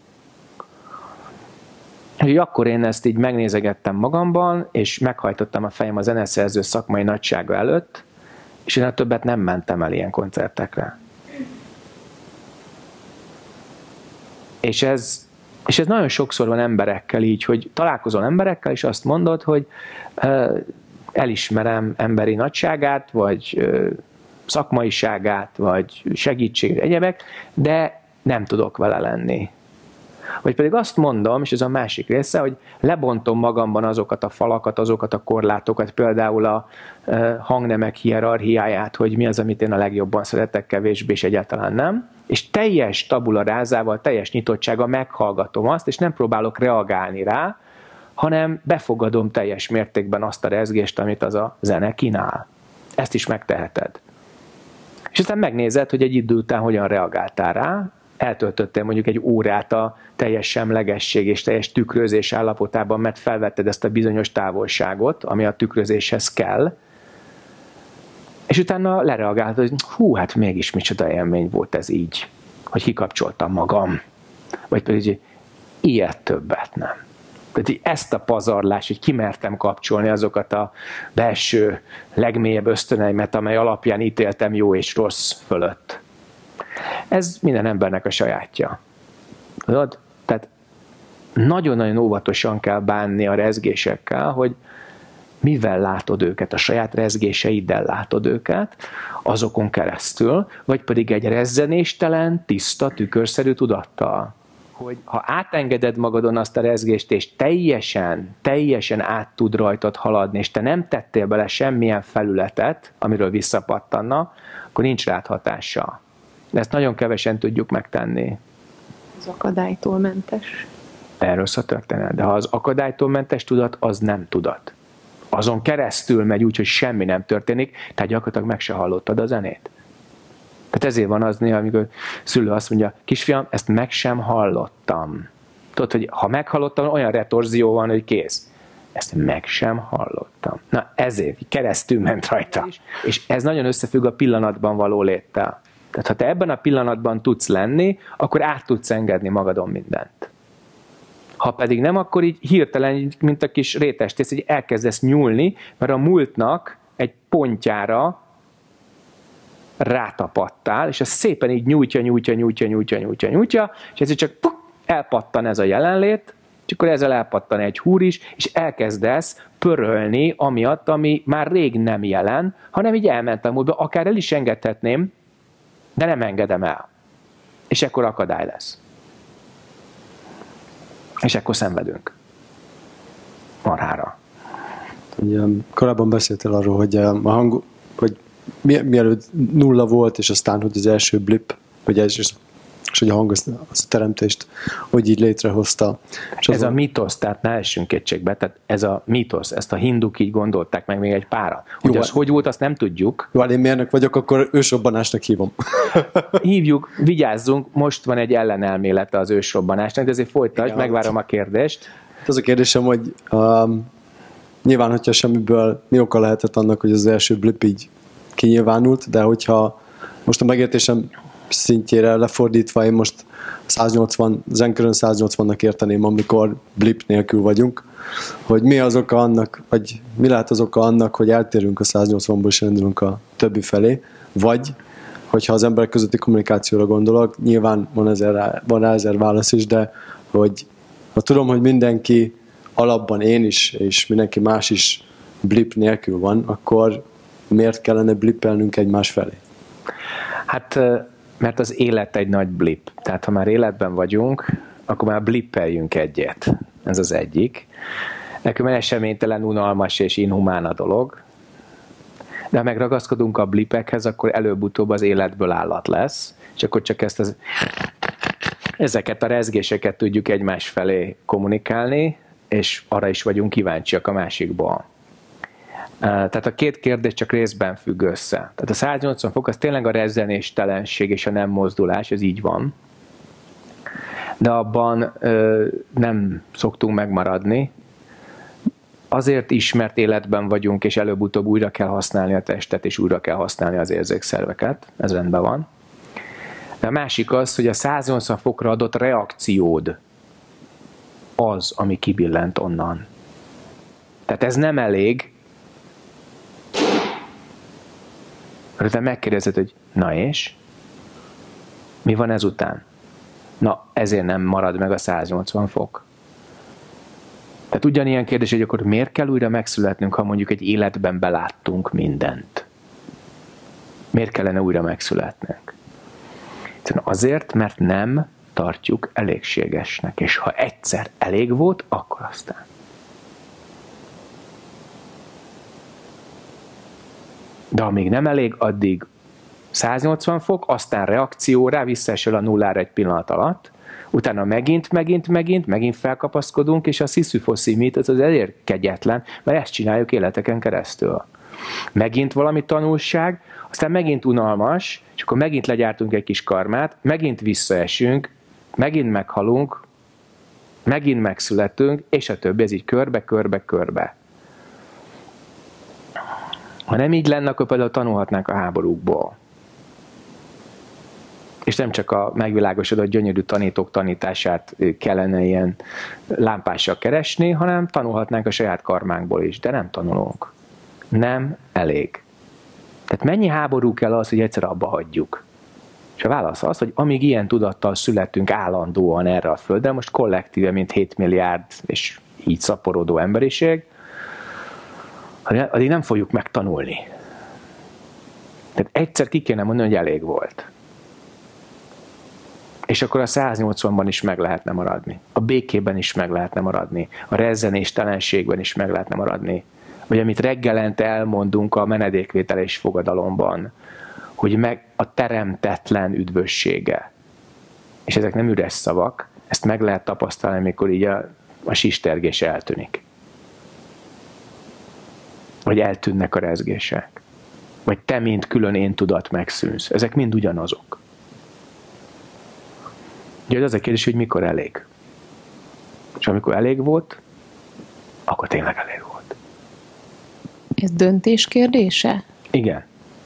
Hogy akkor én ezt így megnézegettem magamban, és meghajtottam a fejem a zeneszerző szakmai nagysága előtt, és én többet nem mentem el ilyen koncertekre. És ez, és ez nagyon sokszor van emberekkel így, hogy találkozol emberekkel, és azt mondod, hogy uh, elismerem emberi nagyságát, vagy uh, szakmaiságát, vagy segítséget, egyebek, de nem tudok vele lenni. Vagy pedig azt mondom, és ez a másik része, hogy lebontom magamban azokat a falakat, azokat a korlátokat, például a hangnemek hierarchiáját, hogy mi az, amit én a legjobban szeretek, kevésbé, és egyáltalán nem. És teljes tabula rázával, teljes nyitottsággal meghallgatom azt, és nem próbálok reagálni rá, hanem befogadom teljes mértékben azt a rezgést, amit az a zene kínál. Ezt is megteheted. És aztán megnézed, hogy egy idő után hogyan reagáltál rá, eltöltöttél mondjuk egy órát a teljes semlegesség és teljes tükrözés állapotában, mert felvetted ezt a bizonyos távolságot, ami a tükrözéshez kell, és utána lereagáltad, hogy hú, hát mégis micsoda élmény volt ez így, hogy kikapcsoltam magam. Vagy pedig, hogy ilyet többet nem. Tehát ezt a pazarlást, hogy kimertem kapcsolni azokat a belső, legmélyebb ösztöneimet, amely alapján ítéltem jó és rossz fölött. Ez minden embernek a sajátja. Tudod? Tehát nagyon-nagyon óvatosan kell bánni a rezgésekkel, hogy mivel látod őket, a saját rezgéseiddel látod őket, azokon keresztül, vagy pedig egy rezzenéstelen, tiszta, tükörszerű tudattal. Hogy ha átengeded magadon azt a rezgést, és teljesen, teljesen át tud rajtad haladni, és te nem tettél bele semmilyen felületet, amiről visszapattanna, akkor nincs rád hatása. De ezt nagyon kevesen tudjuk megtenni. Az akadálytól mentes. Erről szó történet. De ha az akadálytól mentes tudat, az nem tudat. Azon keresztül megy úgy, hogy semmi nem történik, tehát gyakorlatilag meg se hallottad a zenét. Tehát ezért van az néha, amikor szülő azt mondja, kisfiam, ezt meg sem hallottam. Tudod, hogy ha meghallottam, olyan retorzió van, hogy kész. Ezt meg sem hallottam. Na ezért keresztül ment rajta. És ez nagyon összefügg a pillanatban való léttel. Tehát ha te ebben a pillanatban tudsz lenni, akkor át tudsz engedni magadon mindent. Ha pedig nem, akkor így hirtelen, mint a kis rétestész, így elkezdesz nyúlni, mert a múltnak egy pontjára rátapadtál, és ez szépen így nyújtja, nyújtja, nyújtja, nyújtja, nyújtja, nyújtja, és ezért csak puk, elpattan ez a jelenlét, és akkor ezzel elpattan egy húr is, és elkezdesz pörölni amiatt, ami már rég nem jelen, hanem így elment a múltba, akár el is engedhetném, de nem engedem el. És akkor akadály lesz. És akkor szenvedünk. Marhára. Ugye, korábban beszéltél arról, hogy a hang, hogy mi, mielőtt nulla volt, és aztán, hogy az első blip, vagy ez, és, és hogy a hang az, az a teremtést, hogy így létrehozta. És ez azon... a mítosz, tehát ne essünk kétségbe, tehát ez a mítosz, ezt a hinduk így gondolták meg még egy páran. Hogy Jó, az hogy volt, azt nem tudjuk. Jó, én mérnök vagyok, akkor ősrobbanásnak hívom. Hívjuk, vigyázzunk, most van egy ellenelmélete az ősrobbanásnak, de ezért folytasd, megvárom a kérdést. Az a kérdésem, hogy um, nyilván, hogyha semmiből mi oka lehetett annak, hogy az első blip így kinyilvánult, de hogyha most a megértésem szintjére lefordítva, én most száznyolcvan, zenkörön száznyolcvannak érteném, amikor blip nélkül vagyunk, hogy mi az oka annak, vagy mi lehet az oka annak, hogy eltérünk a száznyolcvanból és elindulunk a többi felé, vagy hogyha az emberek közötti kommunikációra gondolok, nyilván van, ezer, van ezer válasz is, de hogy ha tudom, hogy mindenki alapban én is, és mindenki más is blip nélkül van, akkor miért kellene blippelnünk egymás felé? Hát, mert az élet egy nagy blip. Tehát, ha már életben vagyunk, akkor már blippeljünk egyet. Ez az egyik. Nekünk eseménytelen, unalmas és inhumán a dolog. De ha megragaszkodunk a blipekhez, akkor előbb-utóbb az életből állat lesz, és akkor csak ezt az, ezeket a rezgéseket tudjuk egymás felé kommunikálni, és arra is vagyunk kíváncsiak a másikból. Tehát a két kérdés csak részben függ össze. Tehát a száznyolcvan fok az tényleg a rezzenéstelenség és a nem mozdulás, ez így van. De abban ö, nem szoktunk megmaradni. Azért is, mert életben vagyunk, és előbb-utóbb újra kell használni a testet, és újra kell használni az érzékszerveket. Ez rendben van. De a másik az, hogy a száznyolcvan fokra adott reakciód az, ami kibillent onnan. Tehát ez nem elég. Rögtön megkérdezed, hogy na és? Mi van ezután? Na, ezért nem marad meg a száznyolcvan fok. Tehát ugyanilyen kérdés, hogy akkor miért kell újra megszületnünk, ha mondjuk egy életben beláttunk mindent? Miért kellene újra megszületnünk? Azért, mert nem tartjuk elégségesnek. És ha egyszer elég volt, akkor aztán. De amíg nem elég, addig száznyolcvan fok, aztán reakció rá, visszaesel a nullára egy pillanat alatt, utána megint, megint, megint, megint felkapaszkodunk, és a sziszifoszi mit, az az elég kegyetlen, mert ezt csináljuk életeken keresztül. Megint valami tanulság, aztán megint unalmas, és akkor megint legyártunk egy kis karmát, megint visszaesünk, megint meghalunk, megint megszületünk, és a többi, ez így körbe, körbe, körbe. Ha nem így lenne, akkor például tanulhatnánk a háborúkból. És nem csak a megvilágosodott gyönyörű tanítók tanítását kellene ilyen lámpással keresni, hanem tanulhatnánk a saját karmánkból is, de nem tanulunk. Nem elég. Tehát mennyi háború kell az, hogy egyszer abba hagyjuk? És a válasz az, hogy amíg ilyen tudattal születünk állandóan erre a földre, most kollektíve, mint hét milliárd és így szaporodó emberiség, addig nem fogjuk megtanulni. Tehát egyszer ki kéne mondani, hogy elég volt. És akkor a száznyolcvanban is meg lehetne maradni. A békében is meg lehetne maradni. A rezzenéstelenségben is meg lehetne maradni. Vagy amit reggelente elmondunk a menedékvétel és fogadalomban, hogy meg a teremtetlen üdvössége. És ezek nem üres szavak, ezt meg lehet tapasztalni, amikor így a, a sistergés eltűnik. Vagy eltűnnek a rezgések. Vagy te, mint külön én tudat megszűnsz. Ezek mind ugyanazok. Ugye az a kérdés, hogy mikor elég. És amikor elég volt, akkor tényleg elég volt. Ez döntés kérdése? Igen.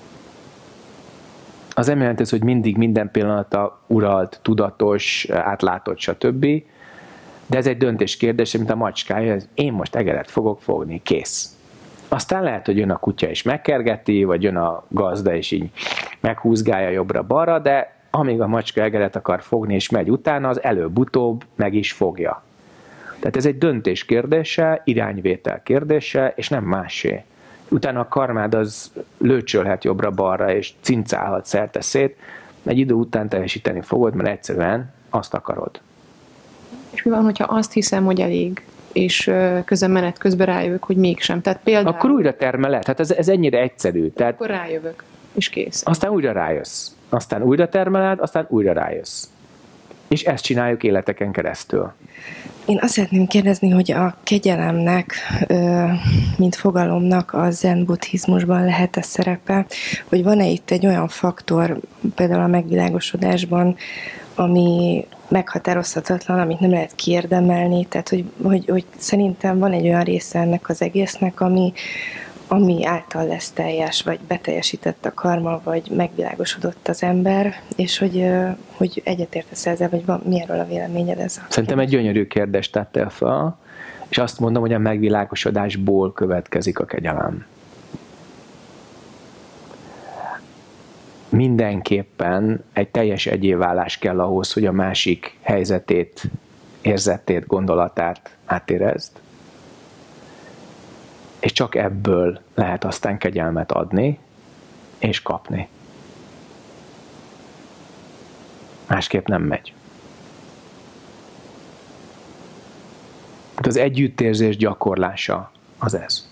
Az nem jelenti, hogy mindig minden pillanata uralt, tudatos, átlátott, stb. De ez egy döntés kérdése, mint a macskája, hogy én most egeret fogok fogni, kész. Aztán lehet, hogy jön a kutya és megkergeti, vagy jön a gazda és így meghúzgálja jobbra-balra, de amíg a macska egeret akar fogni és megy utána, az előbb-utóbb meg is fogja. Tehát ez egy döntés kérdése, irányvétel kérdése, és nem másé. Utána a karmád az lőcsölhet jobbra-balra, és cincálhat szerte szét, egy idő után teljesíteni fogod, mert egyszerűen azt akarod. És mi van, hogyha azt hiszem, hogy elég, és közben menet közben rájövök, hogy mégsem. Tehát például... Akkor újra termeled. Tehát ez, ez ennyire egyszerű. Tehát akkor rájövök, és kész. Aztán újra rájössz. Aztán újra termeled, aztán újra rájössz. És ezt csináljuk életeken keresztül. Én azt szeretném kérdezni, hogy a kegyelemnek, mint fogalomnak a zen buddhizmusban lehet-e szerepe, hogy van-e itt egy olyan faktor, például a megvilágosodásban, ami meghatározhatatlan, amit nem lehet kiérdemelni, tehát hogy, hogy, hogy szerintem van egy olyan része ennek az egésznek, ami, ami által lesz teljes, vagy beteljesített a karma, vagy megvilágosodott az ember, és hogy, hogy egyetértesz ezzel, vagy van, mi erről a véleményed ez? A Szerintem egy gyönyörű kérdést tettél fel, és azt mondom, hogy a megvilágosodásból következik a kegyelem. Mindenképpen egy teljes egyéválás kell ahhoz, hogy a másik helyzetét, érzetét, gondolatát átérezd. És csak ebből lehet aztán kegyelmet adni és kapni. Másképp nem megy. Az együttérzés gyakorlása az ez.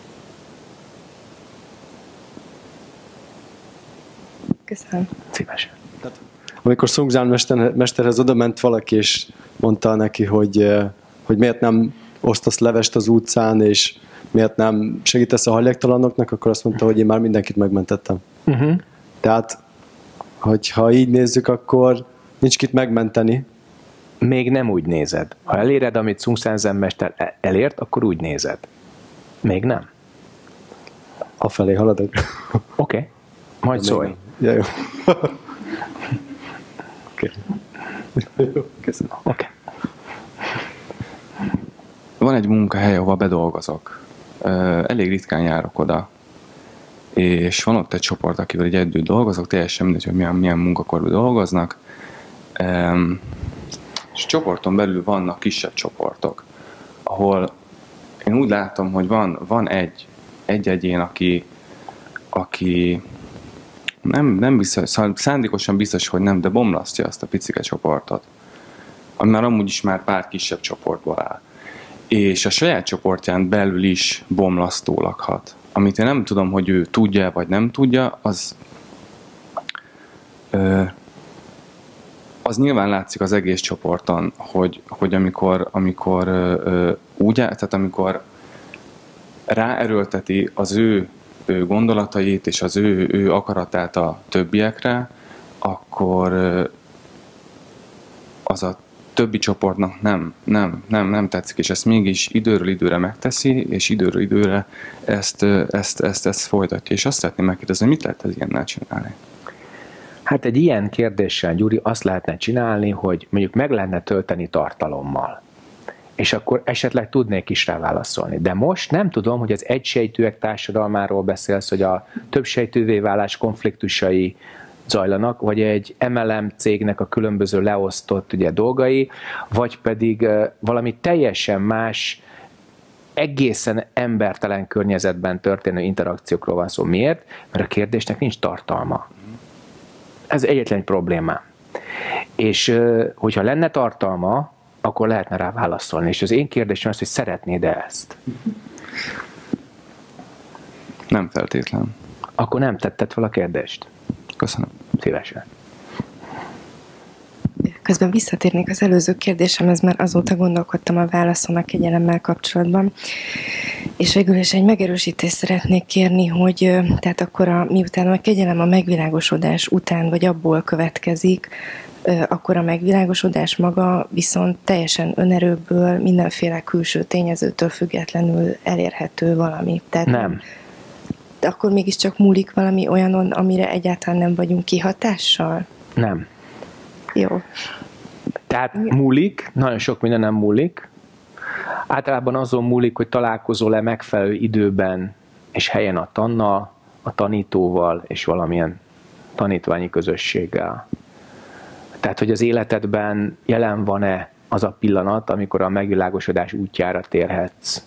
Köszönöm. Szívesen. Amikor Szungzsán mester, mesterhez oda ment valaki, és mondta neki, hogy, hogy miért nem osztasz levest az utcán, és miért nem segítesz a hajléktalanoknak, akkor azt mondta, hogy én már mindenkit megmentettem. Uh-huh. Tehát, hogyha így nézzük, akkor nincs kit megmenteni. Még nem úgy nézed. Ha eléred, amit Szungzsán zenmester elért, akkor úgy nézed. Még nem. Afelé haladok. Oké. Okay. Majd szólj. Ja, jó. Oké. Okay. Köszönöm. Oké. Okay. Van egy munkahely, ahova bedolgozok. Elég ritkán járok oda. És van ott egy csoport, akivel egy együtt dolgozok, teljesen mindegy, hogy milyen, milyen munkakorban dolgoznak. És csoporton belül vannak kisebb csoportok, ahol én úgy látom, hogy van, van egy, egy egyén, aki, aki nem, nem biztos, szándékosan biztos, hogy nem, de bomlasztja azt a picike csoportot, ami már amúgy is már pár kisebb csoportból áll. És a saját csoportján belül is bomlasztó lakhat. Amit én nem tudom, hogy ő tudja vagy nem tudja, az ö, az nyilván látszik az egész csoporton, hogy, hogy amikor, amikor ö, úgy, tehát amikor ráerőlteti az ő, ő gondolatait és az ő, ő akaratát a többiekre, akkor ö, az a többi csoportnak nem, nem, nem, nem tetszik, és ezt mégis időről időre megteszi, és időről időre ezt, ezt, ezt, ezt folytatja. És azt szeretném megkérdezni, mit lehet ez ilyennel csinálni? Hát egy ilyen kérdéssel, Gyuri, azt lehetne csinálni, hogy mondjuk meg lehetne tölteni tartalommal. És akkor esetleg tudnék is rá válaszolni. De most nem tudom, hogy az egysejtűek társadalmáról beszélsz, hogy a többsejtűvé válás konfliktusai zajlanak, vagy egy em el em cégnek a különböző leosztott ugye, dolgai, vagy pedig uh, valami teljesen más, egészen embertelen környezetben történő interakciókról van szó. Miért? Mert a kérdésnek nincs tartalma. Ez egyetlen egy problémám. És uh, hogyha lenne tartalma, akkor lehetne rá válaszolni. És az én kérdésem az, hogy szeretnéd-e ezt? Nem feltétlen. Akkor nem tetted fel a kérdést. Köszönöm. Szívesen. Közben visszatérnék az előző kérdésemhez, mert azóta gondolkodtam a válaszon a kegyelemmel kapcsolatban. És végül is egy megerősítést szeretnék kérni, hogy tehát akkor a, miután a kegyelem a megvilágosodás után, vagy abból következik, akkor a megvilágosodás maga viszont teljesen önerőből, mindenféle külső tényezőtől függetlenül elérhető valami. Tehát Nem. De akkor mégiscsak múlik valami olyanon, amire egyáltalán nem vagyunk kihatással? Nem. Jó. Tehát múlik, nagyon sok minden nem múlik. Általában azon múlik, hogy találkozol-e megfelelő időben és helyen a tannal, a tanítóval és valamilyen tanítványi közösséggel. Tehát, hogy az életedben jelen van-e az a pillanat, amikor a megvilágosodás útjára térhetsz.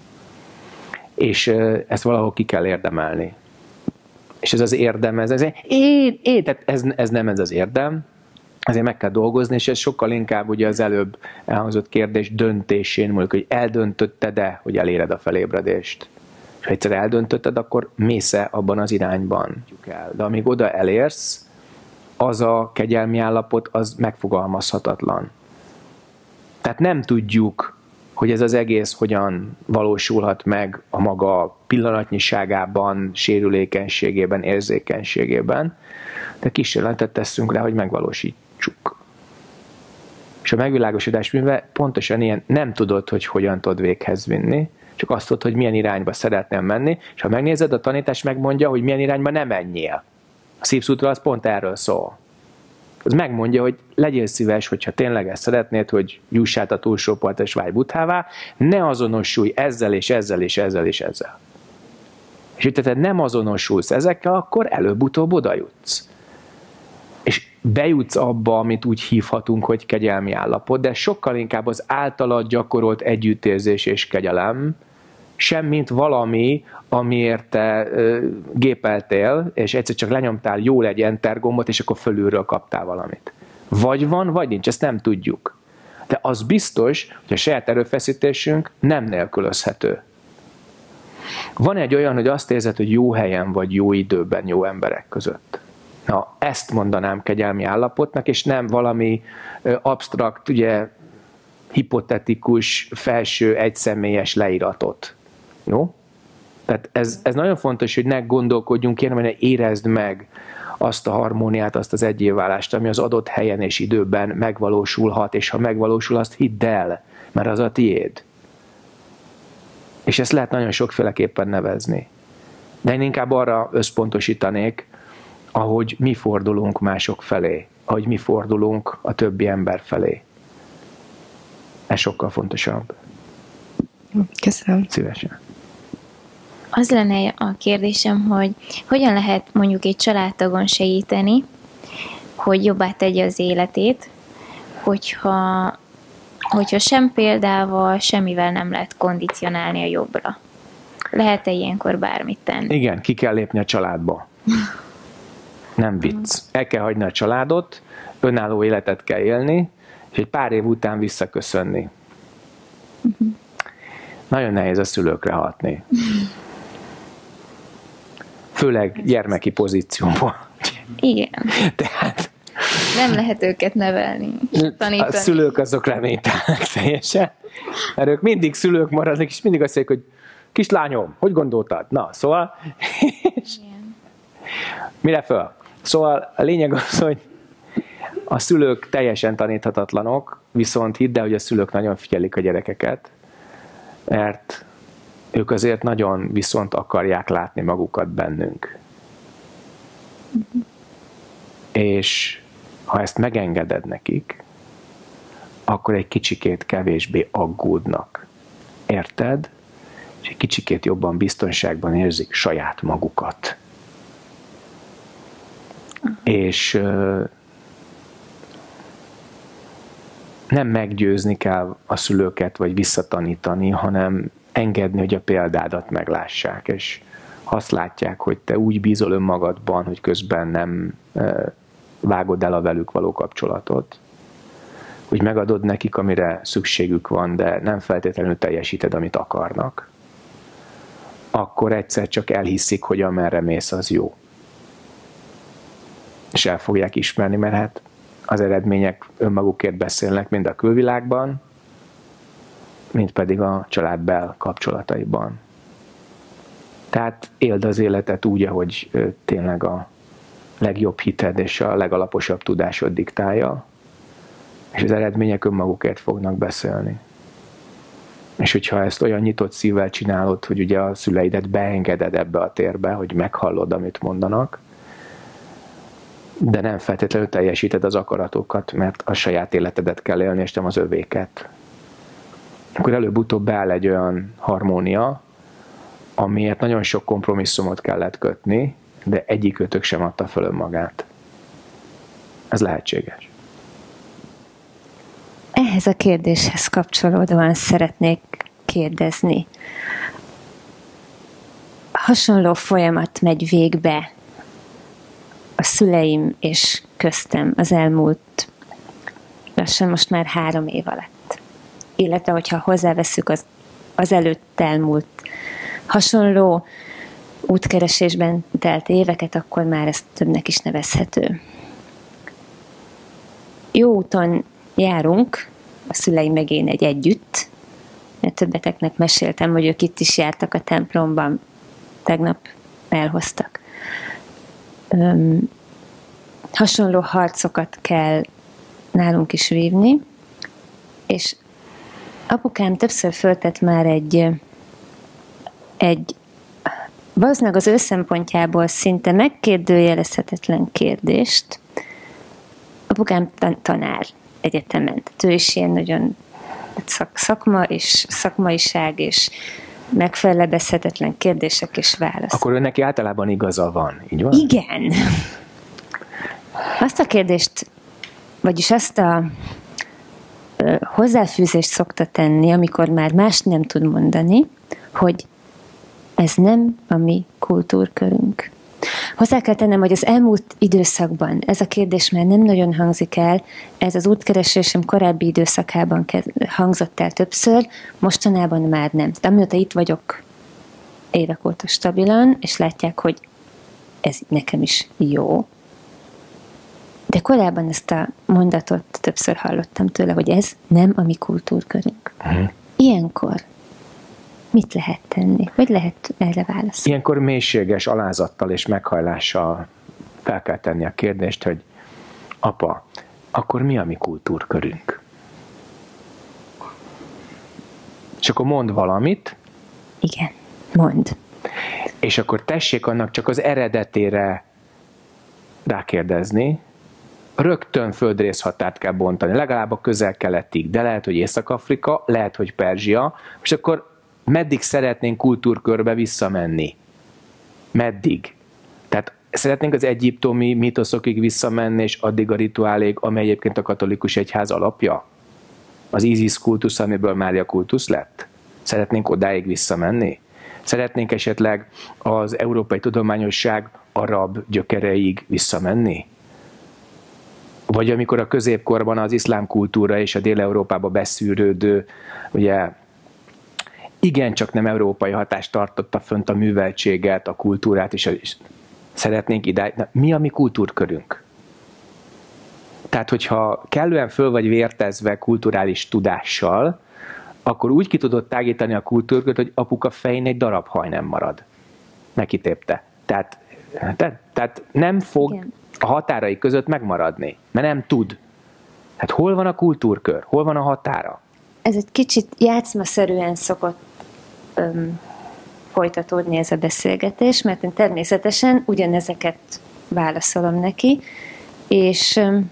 És ezt valahol ki kell érdemelni. És ez az érdem, ez, ez, én, én, tehát ez, ez nem ez az érdem, ezért meg kell dolgozni, és ez sokkal inkább ugye az előbb elhangzott kérdés döntésén múlik, hogy eldöntötted-e, hogy eléred a felébredést. És ha egyszer eldöntötted, akkor mész-e abban az irányban. De amíg oda elérsz, az a kegyelmi állapot, az megfogalmazhatatlan. Tehát nem tudjuk, hogy ez az egész hogyan valósulhat meg a maga pillanatnyiságában, sérülékenységében, érzékenységében, de kísérletet teszünk rá, hogy megvalósítsuk. És a megvilágosodás műve pontosan ilyen, nem tudod, hogy hogyan tudod véghez vinni, csak azt tudod, hogy milyen irányba szeretnél menni, és ha megnézed, a tanítás megmondja, hogy milyen irányba ne menjél. A Szívszútra az pont erről szól. Az megmondja, hogy legyél szíves, hogyha tényleg ezt szeretnéd, hogy juss át a túlsó partra és válj Buddhává, ne azonosulj ezzel és ezzel és ezzel és ezzel. És hogyha te nem azonosulsz ezekkel, akkor előbb-utóbb oda jutsz. És bejutsz abba, amit úgy hívhatunk, hogy kegyelmi állapot, de sokkal inkább az általad gyakorolt együttérzés és kegyelem, semmint valami, amiért te ö, gépeltél, és egyszer csak lenyomtál jól egy enter gombot, és akkor fölülről kaptál valamit. Vagy van, vagy nincs, ezt nem tudjuk. De az biztos, hogy a saját erőfeszítésünk nem nélkülözhető. Van egy olyan, hogy azt érzed, hogy jó helyen vagy, jó időben, jó emberek között. Na, ezt mondanám kegyelmi állapotnak, és nem valami ö, absztrakt, ugye, hipotetikus, felső, egyszemélyes leíratot. Jó? Tehát ez, ez nagyon fontos, hogy ne gondolkodjunk ilyen, hanem érezd meg azt a harmóniát, azt az egyéválást, ami az adott helyen és időben megvalósulhat, és ha megvalósul, azt hidd el, mert az a tiéd. És ezt lehet nagyon sokféleképpen nevezni. De én inkább arra összpontosítanék, ahogy mi fordulunk mások felé, ahogy mi fordulunk a többi ember felé. Ez sokkal fontosabb. Köszönöm. Szívesen. Az lenne a kérdésem, hogy hogyan lehet mondjuk egy családtagon segíteni, hogy jobbá tegye az életét, hogyha, hogyha sem példával, semmivel nem lehet kondicionálni a jobbra. Lehet-e ilyenkor bármit tenni? Igen, ki kell lépni a családba. Nem vicc. El kell hagyni a családot, önálló életet kell élni, és egy pár év után visszaköszönni. Uh-huh. Nagyon nehéz a szülőkre hatni. Főleg gyermeki pozícióban. Igen. Tehát nem lehet őket nevelni, tanítani. A szülők azok reménytelenek teljesen, mert ők mindig szülők maradnak, és mindig azt mondják, hogy kislányom, hogy gondoltad? Na, szóval... Mire föl? Szóval a lényeg az, hogy a szülők teljesen taníthatatlanok, viszont hidd el, hogy a szülők nagyon figyelik a gyerekeket, mert ők azért nagyon viszont akarják látni magukat bennünk. Mm-hmm. És ha ezt megengeded nekik, akkor egy kicsikét kevésbé aggódnak. Érted? És egy kicsikét jobban biztonságban érzik saját magukat. Mm-hmm. És uh, nem meggyőzni kell a szülőket, vagy visszatanítani, hanem engedni, hogy a példádat meglássák, és azt látják, hogy te úgy bízol önmagadban, hogy közben nem vágod el a velük való kapcsolatot, hogy megadod nekik, amire szükségük van, de nem feltétlenül teljesíted, amit akarnak, akkor egyszer csak elhiszik, hogy amerre mész, az jó. És el fogják ismerni, mert hát az eredmények önmagukért beszélnek, mind a külvilágban, mint pedig a családbel kapcsolataiban. Tehát éld az életet úgy, ahogy tényleg a legjobb hited és a legalaposabb tudásod diktálja, és az eredmények önmagukért fognak beszélni. És hogyha ezt olyan nyitott szívvel csinálod, hogy ugye a szüleidet beengeded ebbe a térbe, hogy meghallod, amit mondanak, de nem feltétlenül teljesíted az akaratokat, mert a saját életedet kell élni, és nem az övéket. Akkor előbb-utóbb beáll egy olyan harmónia, amiért nagyon sok kompromisszumot kellett kötni, de egyikőtök sem adta föl önmagát. Ez lehetséges. Ehhez a kérdéshez kapcsolódóan szeretnék kérdezni. Hasonló folyamat megy végbe a szüleim és köztem az elmúlt lassan most már három év alatt. Illetve, hogyha hozzáveszünk az, az előtt elmúlt hasonló útkeresésben telt éveket, akkor már ez többnek is nevezhető. Jó úton járunk, a szüleim meg én egy együtt, mert többeteknek meséltem, hogy ők itt is jártak a templomban, tegnap elhoztak. Öm, hasonló harcokat kell nálunk is vívni, és apukám többször föltett már egy, egy valószínűleg az ő szempontjából szinte megkérdőjelezhetetlen kérdést. Apukám tan- tanár egyetemen, tehát ő is ilyen nagyon szak- szakma és szakmaiság és megfelebezhetetlen kérdések és válaszok. Akkor ő neki általában igaza van, így van? Igen. Azt a kérdést, vagyis azt a ö, hozzáfűzést szokta tenni, amikor már más nem tud mondani, hogy ez nem a mi kultúrkörünk. Hozzá kell tennem, hogy az elmúlt időszakban ez a kérdés már nem nagyon hangzik el, ez az útkeresésem korábbi időszakában hangzott el többször, mostanában már nem. De amióta itt vagyok évek óta stabilan, és látják, hogy ez nekem is jó. De korábban ezt a mondatot többször hallottam tőle, hogy ez nem a mi kultúrkörünk. Uh-huh. Ilyenkor mit lehet tenni? Vagy lehet erre válaszolni? Ilyenkor mélységes alázattal és meghajlással fel kell tenni a kérdést, hogy apa, akkor mi a mi kultúrkörünk? És akkor mond valamit. Igen, mond. És akkor tessék annak csak az eredetére rákérdezni. Rögtön földrészhatárt kell bontani, legalább a közel-keletig, de lehet, hogy Észak-Afrika, lehet, hogy Perzsia, és akkor meddig szeretnénk kultúrkörbe visszamenni? Meddig? Tehát szeretnénk az egyiptomi mítoszokig visszamenni, és addig a rituálék, amely egyébként a katolikus egyház alapja? Az Isis kultusz, amiből Mária kultusz lett? Szeretnénk odáig visszamenni? Szeretnénk esetleg az európai tudományosság arab gyökereig visszamenni? Vagy amikor a középkorban az iszlám kultúra és a Dél-Európába beszűrődő, ugye, igencsak nem európai hatást tartotta fönt a műveltséget, a kultúrát, és, a, és szeretnénk idáig. Na, mi a mi kultúrkörünk? Tehát, hogyha kellően föl vagy vértezve kulturális tudással, akkor úgy ki tudod tágítani a kultúrkört, hogy apuka fején egy darab haj nem marad. Megkitépte. Tehát, tehát, tehát nem fog Igen. a határai között megmaradni, mert nem tud. Hát hol van a kultúrkör? Hol van a határa? Ez egy kicsit játszmaszerűen szokott öm, folytatódni ez a beszélgetés, mert én természetesen ugyanezeket válaszolom neki, és öm,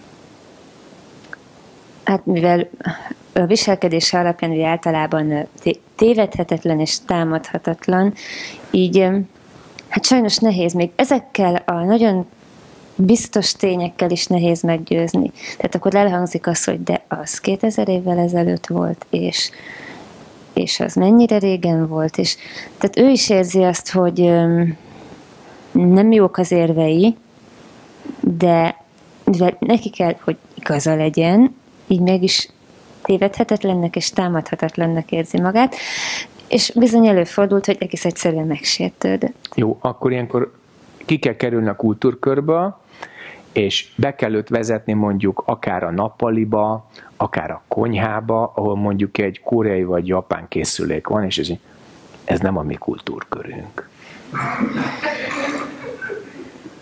hát mivel a viselkedése alapján ugye általában tévedhetetlen és támadhatatlan, így öm, hát sajnos nehéz még ezekkel a nagyon biztos tényekkel is nehéz meggyőzni. Tehát akkor elhangzik az, hogy de az kétezer évvel ezelőtt volt, és, és az mennyire régen volt, és tehát ő is érzi azt, hogy öm, nem jók az érvei, de neki kell, hogy igaza legyen, így meg is tévedhetetlennek és támadhatatlannak érzi magát, és bizony előfordult, hogy egész egyszerűen megsértődött. Jó, akkor ilyenkor ki kell kerülni a kultúrkörbe, és be kell őt vezetni mondjuk akár a nappaliba, akár a konyhába, ahol mondjuk egy koreai vagy japán készülék van, és ez, ez nem a mi kultúrkörünk.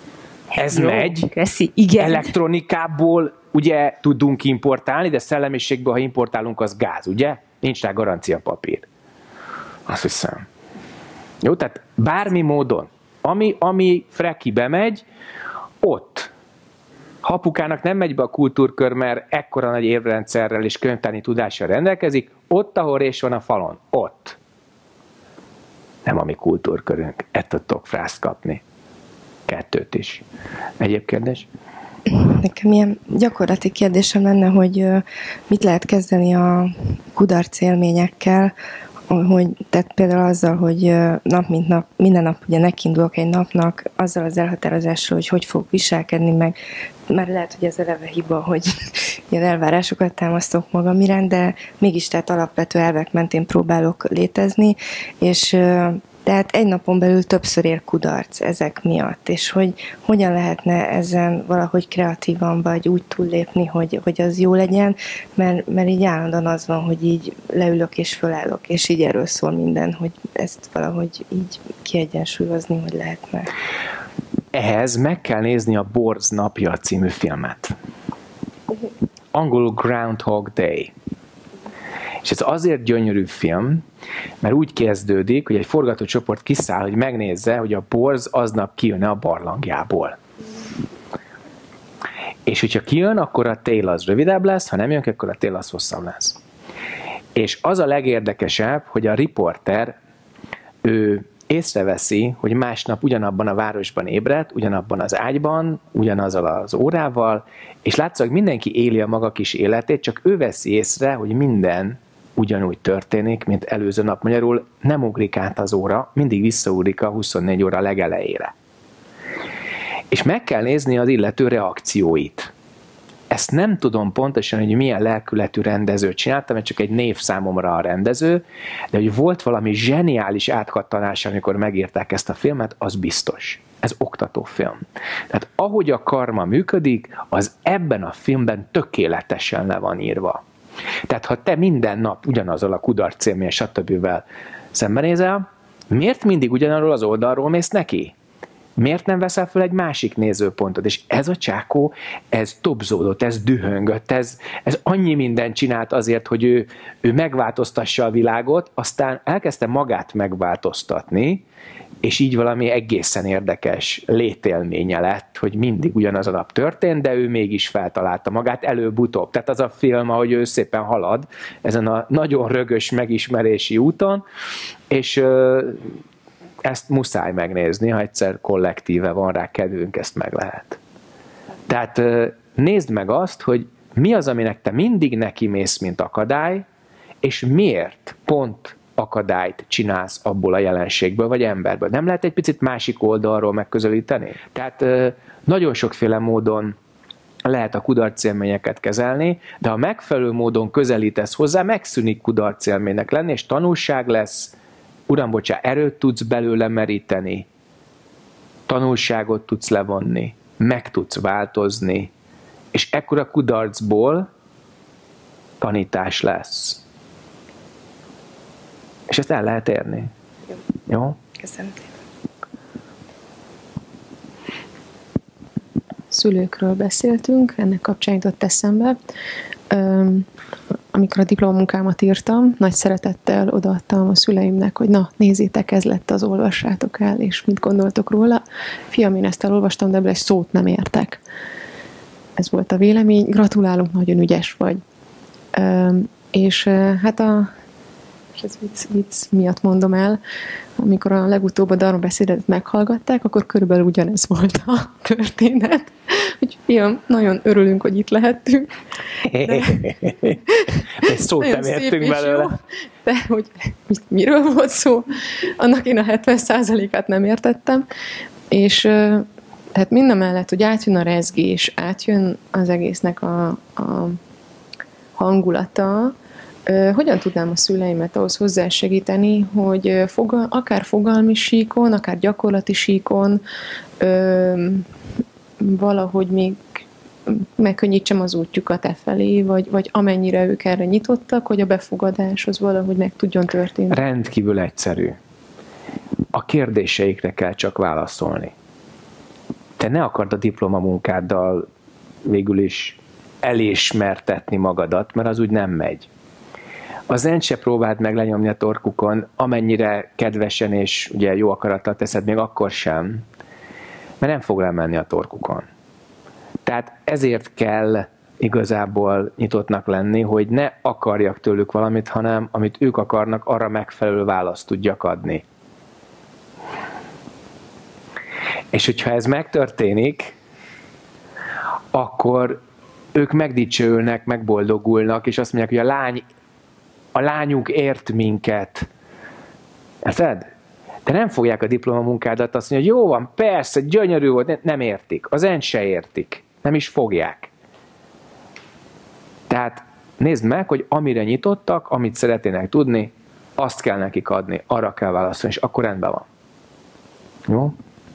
Ez Jó, megy. Köszi, igen. Elektronikából ugye tudunk importálni, de szellemiségből, ha importálunk, az gáz, ugye? Nincs rá garanciapapír. Azt hiszem. Jó, tehát bármi módon, ami, ami frekibe megy, ott. Ha apukának nem megy be a kultúrkör, mert ekkora nagy évrendszerrel és könyvtárnyi tudással rendelkezik, ott, ahol rés van a falon, ott. Nem a mi kultúrkörünk. Ezt tudtok frászt kapni. Kettőt is. Egyéb kérdés? Nekem ilyen gyakorlati kérdésem lenne, hogy mit lehet kezdeni a kudarc élményekkel, hogy, tehát például azzal, hogy nap mint nap, minden nap ugye nekiindulok egy napnak, azzal az elhatározással, hogy hogy fog viselkedni, meg már lehet, hogy ez eleve hiba, hogy ilyen elvárásokat támasztok magam iránt, de mégis tehát alapvető elvek mentén próbálok létezni, és tehát egy napon belül többször ér kudarc ezek miatt, és hogy hogyan lehetne ezen valahogy kreatívan vagy úgy túllépni, hogy, hogy az jó legyen, mert, mert így állandóan az van, hogy így leülök és fölállok, és így erről szól minden, hogy ezt valahogy így kiegyensúlyozni, hogy lehetne. Ehhez meg kell nézni a Borz napja című filmet. Angolul Groundhog Day. És ez azért gyönyörű film, mert úgy kezdődik, hogy egy forgatócsoport kiszáll, hogy megnézze, hogy a borz aznap kijön a barlangjából. És hogyha kijön, akkor a tél az rövidebb lesz, ha nem jön, akkor a tél az hosszabb lesz. És az a legérdekesebb, hogy a riporter, ő észreveszi, hogy másnap ugyanabban a városban ébredt, ugyanabban az ágyban, ugyanazzal az órával, és látszólag mindenki éli a maga kis életét, csak ő veszi észre, hogy minden ugyanúgy történik, mint előző nap. Magyarul nem ugrik át az óra, mindig visszaugrik a huszonnégy óra legelejére. És meg kell nézni az illető reakcióit. Ezt nem tudom pontosan, hogy milyen lelkületű rendezőt csináltam, mert csak egy név számomra a rendező, de hogy volt valami zseniális átkattanás, amikor megírták ezt a filmet, az biztos. Ez oktatófilm. Tehát ahogy a karma működik, az ebben a filmben tökéletesen le van írva. Tehát ha te minden nap ugyanazzal a kudarc élmény, stb. Szembenézel, miért mindig ugyanarról az oldalról mész neki? Miért nem veszel fel egy másik nézőpontot? És ez a csákó, ez tobzódott, ez dühöngött, ez, ez annyi mindent csinált azért, hogy ő, ő megváltoztassa a világot, aztán elkezdte magát megváltoztatni, és így valami egészen érdekes létélménye lett, hogy mindig ugyanaz a nap történt, de ő mégis feltalálta magát előbb-utóbb. Tehát az a film, ahogy ő szépen halad ezen a nagyon rögös megismerési úton, és ezt muszáj megnézni, ha egyszer kollektíve van rá kedvünk, ezt meg lehet. Tehát nézd meg azt, hogy mi az, aminek te mindig nekimész, mint akadály, és miért pont akadályt csinálsz abból a jelenségből, vagy emberből. Nem lehet egy picit másik oldalról megközelíteni? Tehát nagyon sokféle módon lehet a kudarcélményeket kezelni, de ha megfelelő módon közelítesz hozzá, megszűnik kudarcélménynek lenni, és tanulság lesz, uram, bocsá, erőt tudsz belőle meríteni, tanulságot tudsz levonni, meg tudsz változni, és ekkor a kudarcból tanítás lesz. És ezt el lehet érni. Jó? Jó? Köszönöm. Szülőkről beszéltünk, ennek kapcsán jutott eszembe. Öm, amikor a diplomamunkámat írtam, nagy szeretettel odaadtam a szüleimnek, hogy na, nézzétek, ez lett az, olvassátok el, és mit gondoltok róla. Fiam, én ezt elolvastam, de ebből egy szót nem értek. Ez volt a vélemény. Gratulálunk, nagyon ügyes vagy. Öm, és hát a és ez vicc, vicc miatt mondom el, amikor a legutóbb a dharmabeszédet meghallgatták, akkor körülbelül ugyanez volt a történet. Hogy fiam, nagyon örülünk, hogy itt lehettünk. De, egy szót nem értünk belőle. Jó, de hogy miről volt szó, annak én a hetven százalékát nem értettem. És tehát mindamellett, hogy átjön a rezgés, átjön az egésznek a, a hangulata, hogyan tudnám a szüleimet ahhoz hozzásegíteni, hogy fogal, akár fogalmi síkon, akár gyakorlati síkon ö, valahogy még megkönnyítsem az útjukat e felé, vagy, vagy amennyire ők erre nyitottak, hogy a befogadáshoz valahogy meg tudjon történni. Rendkívül egyszerű. A kérdéseikre kell csak válaszolni. te ne akard a diplomamunkáddal végül is elismertetni magadat, mert az úgy nem megy. A zent se próbáld meg lenyomni a torkukon, amennyire kedvesen és ugye jó akarattal teszed, még akkor sem, mert nem fog lemenni a torkukon. Tehát ezért kell igazából nyitottnak lenni, hogy ne akarjak tőlük valamit, hanem amit ők akarnak, arra megfelelő választ tudjak adni. És hogyha ez megtörténik, akkor ők megdicsőülnek, megboldogulnak, és azt mondják, hogy a lány, a lányunk ért minket. Érted? De nem fogják a diplomamunkádat azt mondani, hogy jó van, persze, gyönyörű volt, nem értik. Az ent se értik. Nem is fogják. Tehát nézd meg, hogy amire nyitottak, amit szeretnének tudni, azt kell nekik adni, arra kell válaszolni, és akkor rendben van. Jó?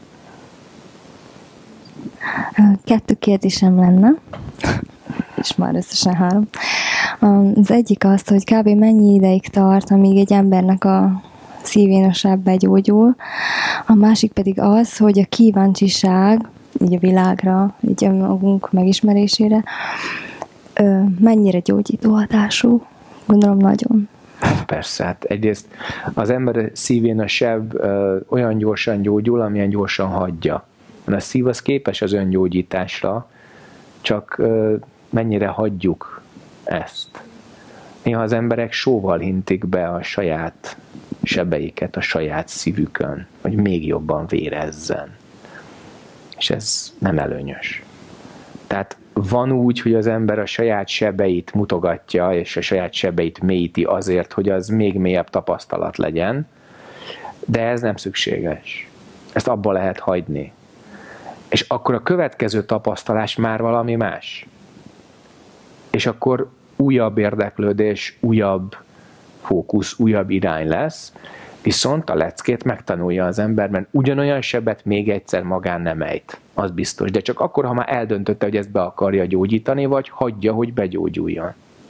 Kettő kérdésem lenne, és már összesen három. Az egyik az, hogy kb. Mennyi ideig tart, amíg egy embernek a szívén a seb begyógyul. A másik pedig az, hogy a kíváncsiság, így a világra, így a magunk megismerésére, mennyire gyógyító hatású? Gondolom nagyon. Persze, hát egyrészt az ember szívén a seb ö, olyan gyorsan gyógyul, amilyen gyorsan hagyja. A szív az képes az öngyógyításra, csak ö, mennyire hagyjuk ezt. Néha az emberek sóval hintik be a saját sebeiket a saját szívükön, hogy még jobban vérezzen. És ez nem előnyös. Tehát van úgy, hogy az ember a saját sebeit mutogatja, és a saját sebeit mélyíti azért, hogy az még mélyebb tapasztalat legyen, de ez nem szükséges. Ezt abba lehet hagyni. És akkor a következő tapasztalás már valami más. És akkor újabb érdeklődés, újabb fókusz, újabb irány lesz, viszont a leckét megtanulja az ember, mert ugyanolyan sebet még egyszer magán nem ejt. Az biztos. De csak akkor, ha már eldöntötte, hogy ezt be akarja gyógyítani, vagy hagyja, hogy begyógyuljon.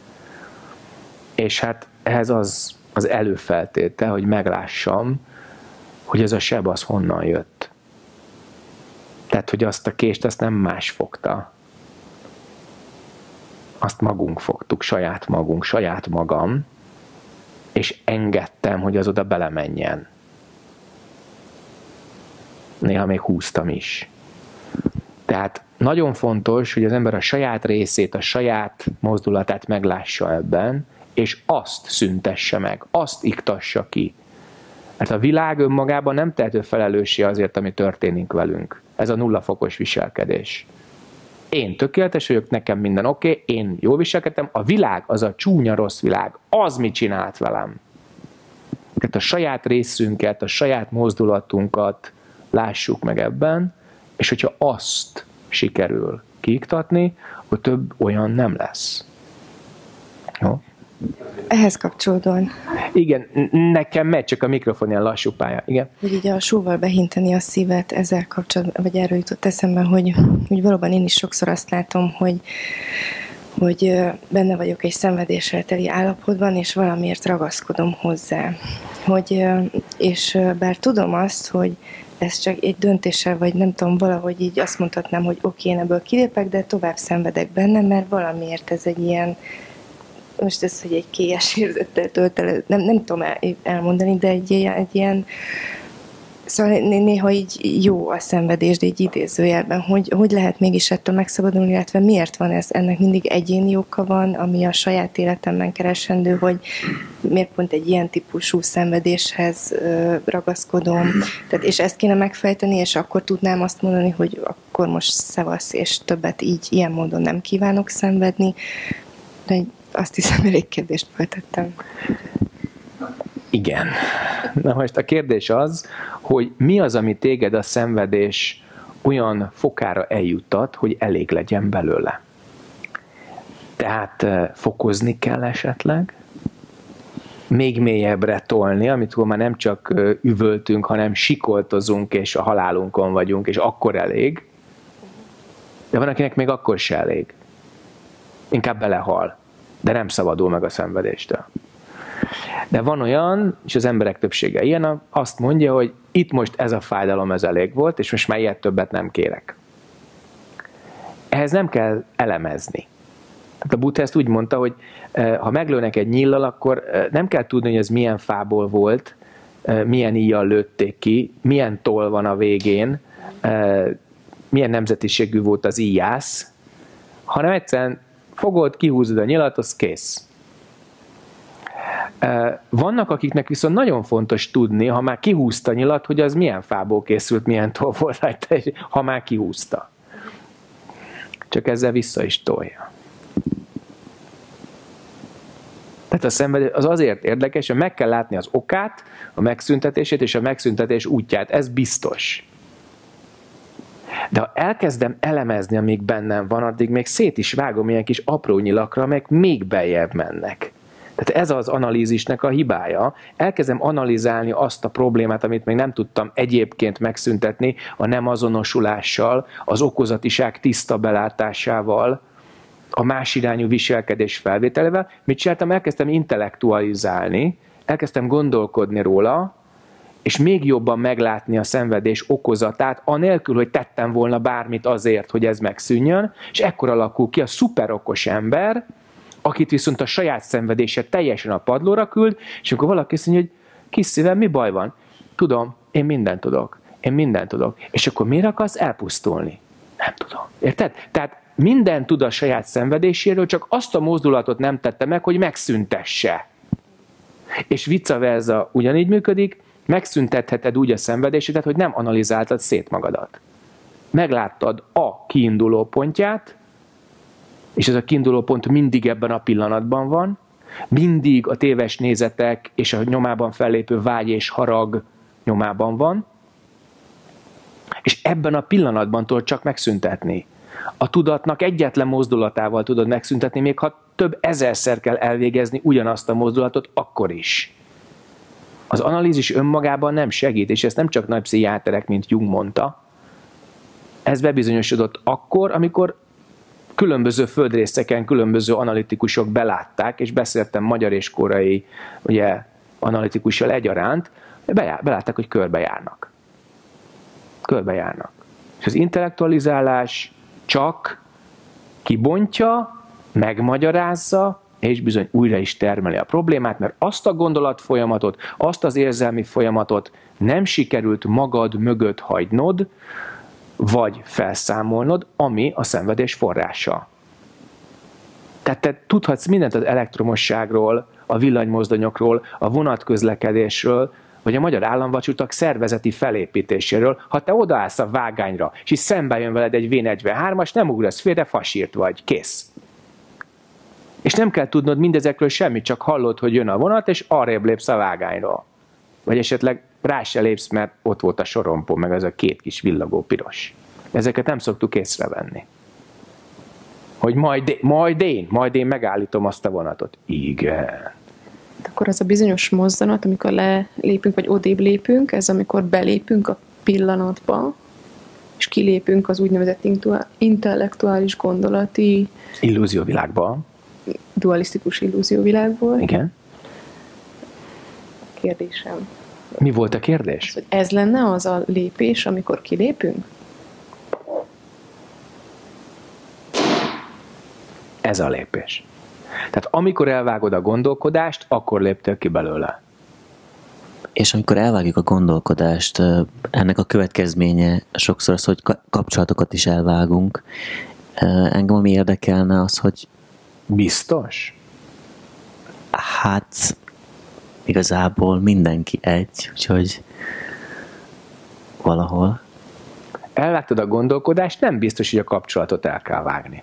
És hát ehhez az, az előfeltétel, hogy meglássam, hogy ez a seb az honnan jött. Tehát, hogy azt a kést, azt nem más fogta. Azt magunk fogtuk, saját magunk, saját magam, és engedtem, hogy az oda belemenjen. Néha még húztam is. Tehát nagyon fontos, hogy az ember a saját részét, a saját mozdulatát meglássa ebben, és azt szüntesse meg, azt iktassa ki. Mert a világ önmagában nem tehető felelőssé azért, ami történik velünk. Ez a nulla fokos viselkedés. Én tökéletes vagyok, nekem minden oké, okay, én jól viselkedtem, a világ az a csúnya rossz világ, az mit csinált velem. Tehát a saját részünket, a saját mozdulatunkat lássuk meg ebben, és hogyha azt sikerül kiiktatni, akkor több olyan nem lesz. Jó? Ehhez kapcsolódóan. Igen, nekem megy, csak a mikrofon ilyen lassú pálya. Igen. Hogy így a sóval behinteni a szívet, ezzel kapcsolatban, vagy erről jutott eszembe, hogy, hogy valóban én is sokszor azt látom, hogy, hogy benne vagyok egy szenvedéssel teli állapotban, és valamiért ragaszkodom hozzá. Hogy, és bár tudom azt, hogy ez csak egy döntéssel, vagy nem tudom, valahogy így azt mondhatnám, hogy oké, én ebből kilépek, de tovább szenvedek benne, mert valamiért ez egy ilyen, most ez, hogy egy kélyes érzettel tölt el, nem, nem tudom elmondani, de egy, egy ilyen, szóval néha így jó a szenvedés, de egy idézőjelben, hogy, hogy lehet mégis ettől megszabadulni, illetve miért van ez? Ennek mindig egyéni oka van, ami a saját életemben keresendő, hogy miért pont egy ilyen típusú szenvedéshez ragaszkodom. Tehát, és ezt kéne megfejteni, és akkor tudnám azt mondani, hogy akkor most szevasz, és többet így, ilyen módon nem kívánok szenvedni. De azt hiszem, elég kérdést feltettem. Igen. Na most a kérdés az, hogy mi az, ami téged a szenvedés olyan fokára eljuttat, hogy elég legyen belőle. Tehát fokozni kell esetleg, még mélyebbre tolni, amikor már nem csak üvöltünk, hanem sikoltozunk, és a halálunkon vagyunk, és akkor elég. De van, akinek még akkor se elég. Inkább belehal, de nem szabadul meg a szenvedéstől. De van olyan, és az emberek többsége ilyen, azt mondja, hogy itt most ez a fájdalom, ez elég volt, és most már ilyet többet nem kérek. Ehhez nem kell elemezni. Tehát a Buddha ezt úgy mondta, hogy ha meglőnek egy nyíllal, akkor nem kell tudni, hogy ez milyen fából volt, milyen íjjal lőtték ki, milyen toll van a végén, milyen nemzetiségű volt az íjász, hanem egyszerűen fogod, kihúzod a nyilat, az kész. Vannak, akiknek viszont nagyon fontos tudni, ha már kihúzta a nyilat, hogy az milyen fából készült, milyen toll volt rajta, ha már kihúzta. Csak ezzel vissza is tolja. Tehát a szenvedés az azért érdekes, hogy meg kell látni az okát, a megszüntetését és a megszüntetés útját. Ez biztos. De ha elkezdem elemezni, amíg bennem van, addig még szét is vágom ilyen kis apró nyilakra, amelyek még beljebb mennek. Tehát ez az analízisnek a hibája. Elkezdem analizálni azt a problémát, amit még nem tudtam egyébként megszüntetni, a nem azonosulással, az okozatiság tiszta belátásával, a más irányú viselkedés felvételével. Mit csináltam? Elkezdtem intellektualizálni, elkezdtem gondolkodni róla, és még jobban meglátni a szenvedés okozatát, anélkül, hogy tettem volna bármit azért, hogy ez megszűnjön, és ekkor alakul ki a szuperokos ember, akit viszont a saját szenvedése teljesen a padlóra küld, és amikor valaki azt mondja, hogy kis szívem, mi baj van? Tudom, én mindent tudok. Én mindent tudok. És akkor miért akarsz elpusztulni? Nem tudom. Érted? Tehát minden tud a saját szenvedéséről, csak azt a mozdulatot nem tette meg, hogy megszüntesse. És vice versa ugyanígy működik, megszüntetheted úgy a szenvedésedet, hogy nem analizáltad szét magadat. Megláttad a kiinduló pontját, és ez a kiinduló pont mindig ebben a pillanatban van, mindig a téves nézetek és a nyomában fellépő vágy és harag nyomában van, és ebben a pillanatban tudod csak megszüntetni. A tudatnak egyetlen mozdulatával tudod megszüntetni, még ha több ezerszer kell elvégezni ugyanazt a mozdulatot, akkor is. Az analízis önmagában nem segít, és ezt nem csak nagy pszichiáterek, mint Jung mondta. Ez bebizonyosodott akkor, amikor különböző földrészeken különböző analitikusok belátták, és beszéltem magyar és koreai ugye, analitikussal egyaránt, belátták, hogy körbejárnak. Körbejárnak. És az intellektualizálás csak kibontja, megmagyarázza, és bizony újra is termeli a problémát, mert azt a gondolatfolyamatot, azt az érzelmi folyamatot nem sikerült magad mögött hagynod, vagy felszámolnod, ami a szenvedés forrása. Tehát te tudhatsz mindent az elektromosságról, a villanymozdonyokról, a vonatközlekedésről, vagy a magyar államvasutak szervezeti felépítéséről, ha te odaállsz a vágányra, és így szembe jön veled egy vé negyvenhármas, nem ugrasz félre, fasírt vagy, kész. És nem kell tudnod mindezekről semmit, csak hallod, hogy jön a vonat, és arrébb lépsz a vágányról. Vagy esetleg rá se lépsz, mert ott volt a sorompó, meg az a két kis villogó piros. Ezeket nem szoktuk észrevenni. Hogy majd, majd én, majd én megállítom azt a vonatot. Igen. Akkor az a bizonyos mozzanat, amikor lelépünk, vagy odébb lépünk, ez amikor belépünk a pillanatba, és kilépünk az úgynevezett intellektuális gondolati illúzióvilágba. Dualisztikus illúzióvilágból. Igen. Kérdésem. Mi volt a kérdés? Az, hogy ez lenne az a lépés, amikor kilépünk? Ez a lépés. Tehát amikor elvágod a gondolkodást, akkor léptél ki belőle. És amikor elvágjuk a gondolkodást, ennek a következménye sokszor az, hogy kapcsolatokat is elvágunk. Engem ami érdekelne az, hogy... Biztos? Hát igazából mindenki egy, úgyhogy valahol. Elvágtad a gondolkodást, nem biztos, hogy a kapcsolatot el kell vágni.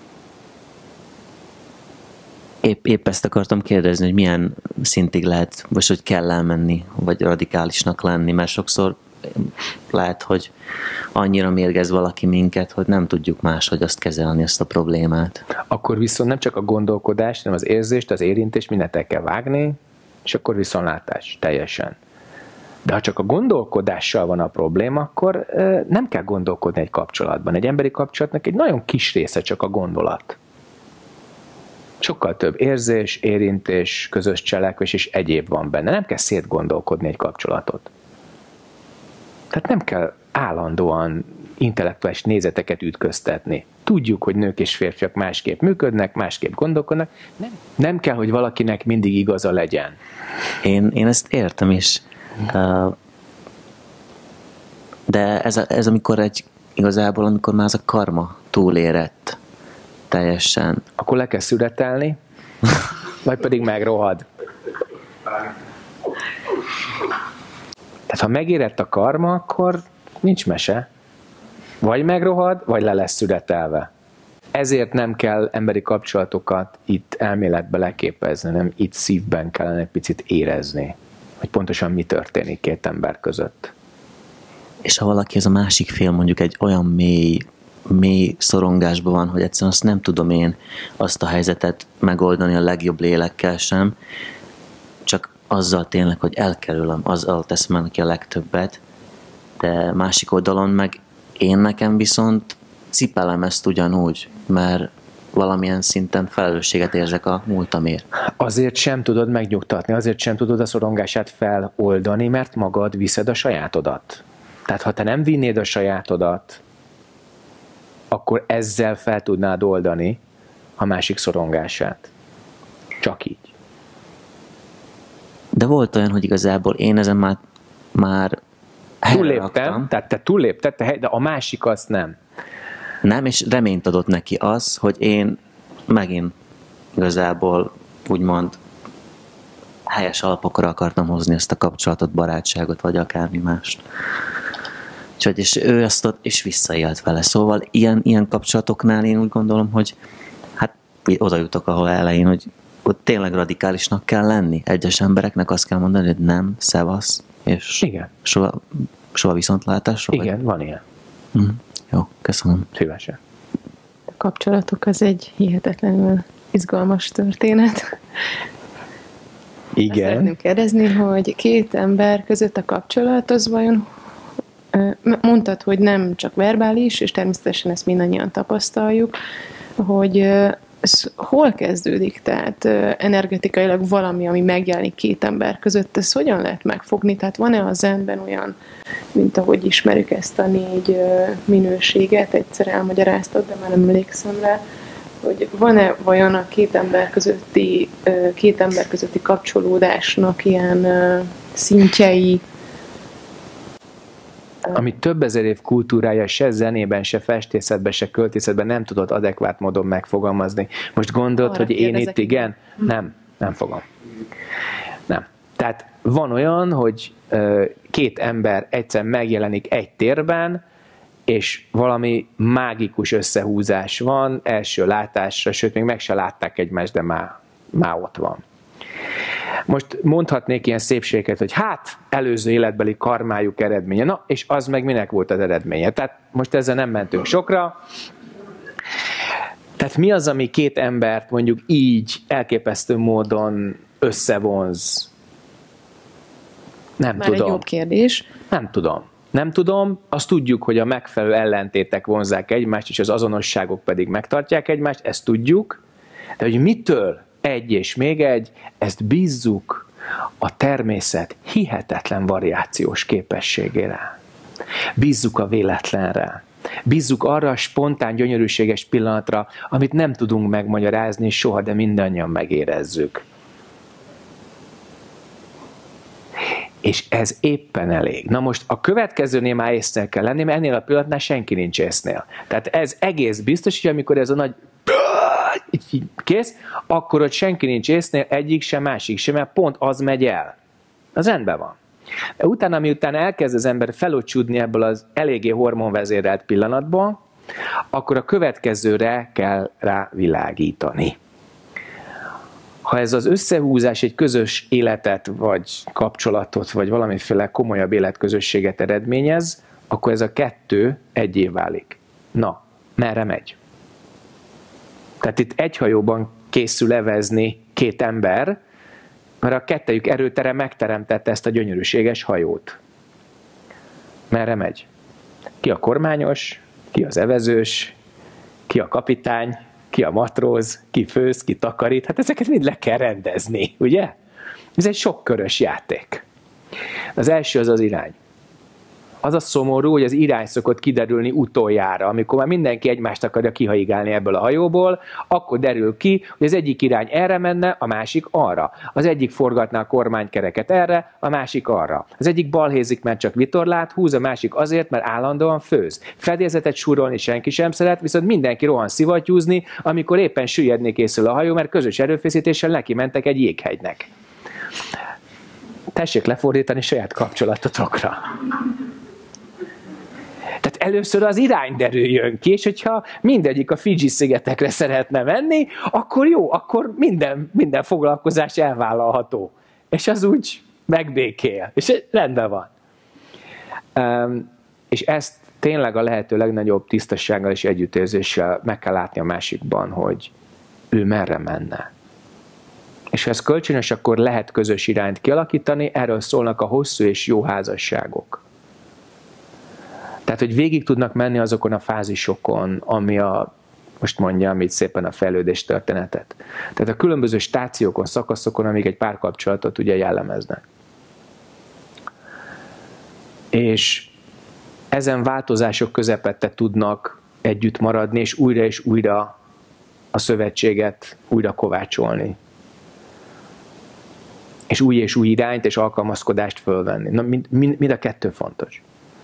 Épp, épp ezt akartam kérdezni, hogy milyen szintig lehet, vagy hogy kell elmenni, vagy radikálisnak lenni, mert sokszor lehet, hogy annyira mérgez valaki minket, hogy nem tudjuk máshogy azt kezelni, ezt a problémát. Akkor viszont nem csak a gondolkodást, hanem az érzést, az érintést mindent el kell vágni, és akkor viszontlátás teljesen. De ha csak a gondolkodással van a probléma, akkor nem kell gondolkodni egy kapcsolatban. Egy emberi kapcsolatnak egy nagyon kis része csak a gondolat. Sokkal több érzés, érintés, közös cselekvés és egyéb van benne. Nem kell szétgondolkodni egy kapcsolatot. Tehát nem kell állandóan intellektuális nézeteket ütköztetni. Tudjuk, hogy nők és férfiak másképp működnek, másképp gondolkodnak. Nem, nem kell, hogy valakinek mindig igaza legyen. Én, én ezt értem is. De ez, ez amikor egy, igazából, amikor már az a karma túlérett teljesen. Akkor le kell születelni, vagy pedig megrohad. Tehát ha megérett a karma, akkor nincs mese. Vagy megrohad, vagy le lesz születelve. Ezért nem kell emberi kapcsolatokat itt elméletbe leképezni, nem itt szívben kellene egy picit érezni, hogy pontosan mi történik két ember között. És ha valaki, ez a másik fél mondjuk egy olyan mély, mély szorongásban van, hogy egyszerűen azt nem tudom én azt a helyzetet megoldani a legjobb lélekkel sem, csak azzal tényleg, hogy elkerülöm, azzal teszem el neki a legtöbbet, de másik oldalon meg én nekem viszont cipelem ezt ugyanúgy, mert valamilyen szinten felelősséget érzek a múltamért. Azért sem tudod megnyugtatni, azért sem tudod a szorongását feloldani, mert magad viszed a sajátodat. Tehát ha te nem vinnéd a sajátodat, akkor ezzel fel tudnád oldani a másik szorongását. Csak így. De volt olyan, hogy igazából én ezen már, már túlléptem, tehát te túllépted, de a másik azt nem. Nem, és reményt adott neki az, hogy én megint igazából úgymond helyes alapokra akartam hozni ezt a kapcsolatot, barátságot, vagy akármi mást. Úgyhogy, és ő azt ott is visszaélt vele. Szóval ilyen, ilyen kapcsolatoknál én úgy gondolom, hogy hát oda jutok, ahol elején, hogy ott tényleg radikálisnak kell lenni. Egyes embereknek azt kell mondani, hogy nem, szevasz, és igen. Soha, soha viszontlátásra. Igen, vagy? Van ilyen. Mm, jó, köszönöm. Szívesen. A kapcsolatok az egy hihetetlenül izgalmas történet. Igen. Azt szeretném kérdezni, hogy két ember között a kapcsolat az vajon, mondtad, hogy nem csak verbális, és természetesen ezt mindannyian tapasztaljuk, hogy ez hol kezdődik? Tehát energetikailag valami, ami megjelenik két ember között, ezt hogyan lehet megfogni? Tehát van-e a zenben olyan, mint ahogy ismerjük ezt a négy minőséget, egyszer elmagyaráztad, de már nem emlékszem rá, hogy van-e vajon a két ember közötti, két ember közötti kapcsolódásnak ilyen szintjei, amit több ezer év kultúrája se zenében, se festészetben, se költészetben nem tudott adekvát módon megfogalmazni. Most gondolod, arra hogy én itt igen? Nem, nem fogom. Nem. Tehát van olyan, hogy két ember egyszer megjelenik egy térben, és valami mágikus összehúzás van első látásra, sőt, még meg se látták egymást, de már, már ott van. Most mondhatnék ilyen szépséget, hogy hát, előző életbeli karmájuk eredménye. Na, és az meg minek volt az eredménye? Tehát most ezzel nem mentünk sokra. Tehát mi az, ami két embert mondjuk így elképesztő módon összevonz? Nem Már tudom. egy jobb kérdés. Nem tudom. Nem tudom, azt tudjuk, hogy a megfelelő ellentétek vonzzák egymást, és az azonosságok pedig megtartják egymást, ezt tudjuk, de hogy mitől egy és még egy, ezt bízzuk a természet hihetetlen variációs képességére. Bízzuk a véletlenre. Bízzuk arra a spontán, gyönyörűséges pillanatra, amit nem tudunk megmagyarázni soha, de mindannyian megérezzük. És ez éppen elég. Na most a következőnél már észnél kell lenni, mert ennél a pillanatnál senki nincs észnél. Tehát ez egész biztos, hogy amikor ez a nagy kész, akkor ott senki nincs észnél, egyik sem, másik sem, mert pont az megy el. Az rendben van. De utána, miután elkezd az ember felocsúdni ebből az eléggé hormonvezérelt pillanatból, akkor a következőre kell rá világítani. Ha ez az összehúzás egy közös életet, vagy kapcsolatot, vagy valamiféle komolyabb életközösséget eredményez, akkor ez a kettő egyé válik. Na, merre megy? Tehát itt egy hajóban készül evezni két ember, mert a kettejük erőtere megteremtette ezt a gyönyörűséges hajót. Merre megy? Ki a kormányos, ki az evezős, ki a kapitány, ki a matróz, ki főz, ki takarít. Hát ezeket mind le kell rendezni, ugye? Ez egy sokkörös játék. Az első az az irány. Az a szomorú, hogy az irány szokott kiderülni utoljára, amikor már mindenki egymást akarja kihaigálni ebből a hajóból, akkor derül ki, hogy az egyik irány erre menne, a másik arra. Az egyik forgatná a kormánykereket erre, a másik arra. Az egyik balhézik, mert csak vitorlát húz, a másik azért, mert állandóan főz. Fedélzetet súrolni senki sem szeret, viszont mindenki rohan szivattyúzni, amikor éppen süllyedni készül a hajó, mert közös erőfeszítéssel neki mentek egy jéghegynek. Tessék lefordítani saját kapcsolatotokra. Tehát először az irány derüljön ki, és hogyha mindegyik a Fidzsi-szigetekre szeretne menni, akkor jó, akkor minden, minden foglalkozás elvállalható. És az úgy megbékél. És rendben van. Um, és ezt tényleg a lehető legnagyobb tisztassággal és együttérzéssel meg kell látni a másikban, hogy ő merre menne. És ha ez kölcsönös, akkor lehet közös irányt kialakítani, erről szólnak a hosszú és jó házasságok. Tehát, hogy végig tudnak menni azokon a fázisokon, ami a, most mondjam így szépen a fejlődés történetet. Tehát a különböző stációkon, szakaszokon, amik egy párkapcsolatot ugye jellemeznek. És ezen változások közepette tudnak együtt maradni, és újra és újra a szövetséget újra kovácsolni. És új és új irányt és alkalmazkodást fölvenni. Na, mind, mind, mind a kettő fontos.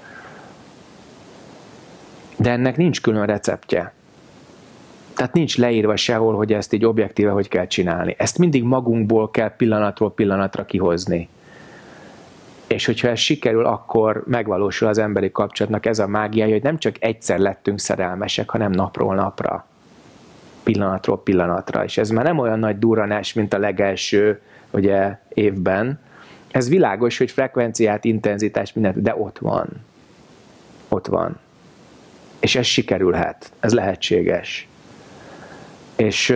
De ennek nincs külön receptje. Tehát nincs leírva sehol, hogy ezt így objektíve hogy kell csinálni. Ezt mindig magunkból kell pillanatról pillanatra kihozni. És hogyha ez sikerül, akkor megvalósul az emberi kapcsolatnak ez a mágiája, hogy nem csak egyszer lettünk szerelmesek, hanem napról napra. Pillanatról pillanatra. És ez már nem olyan nagy durranás, mint a legelső ugye, évben. Ez világos, hogy frekvenciát, intenzitást, mindent, de ott van. Ott van. És ez sikerülhet. Ez lehetséges. És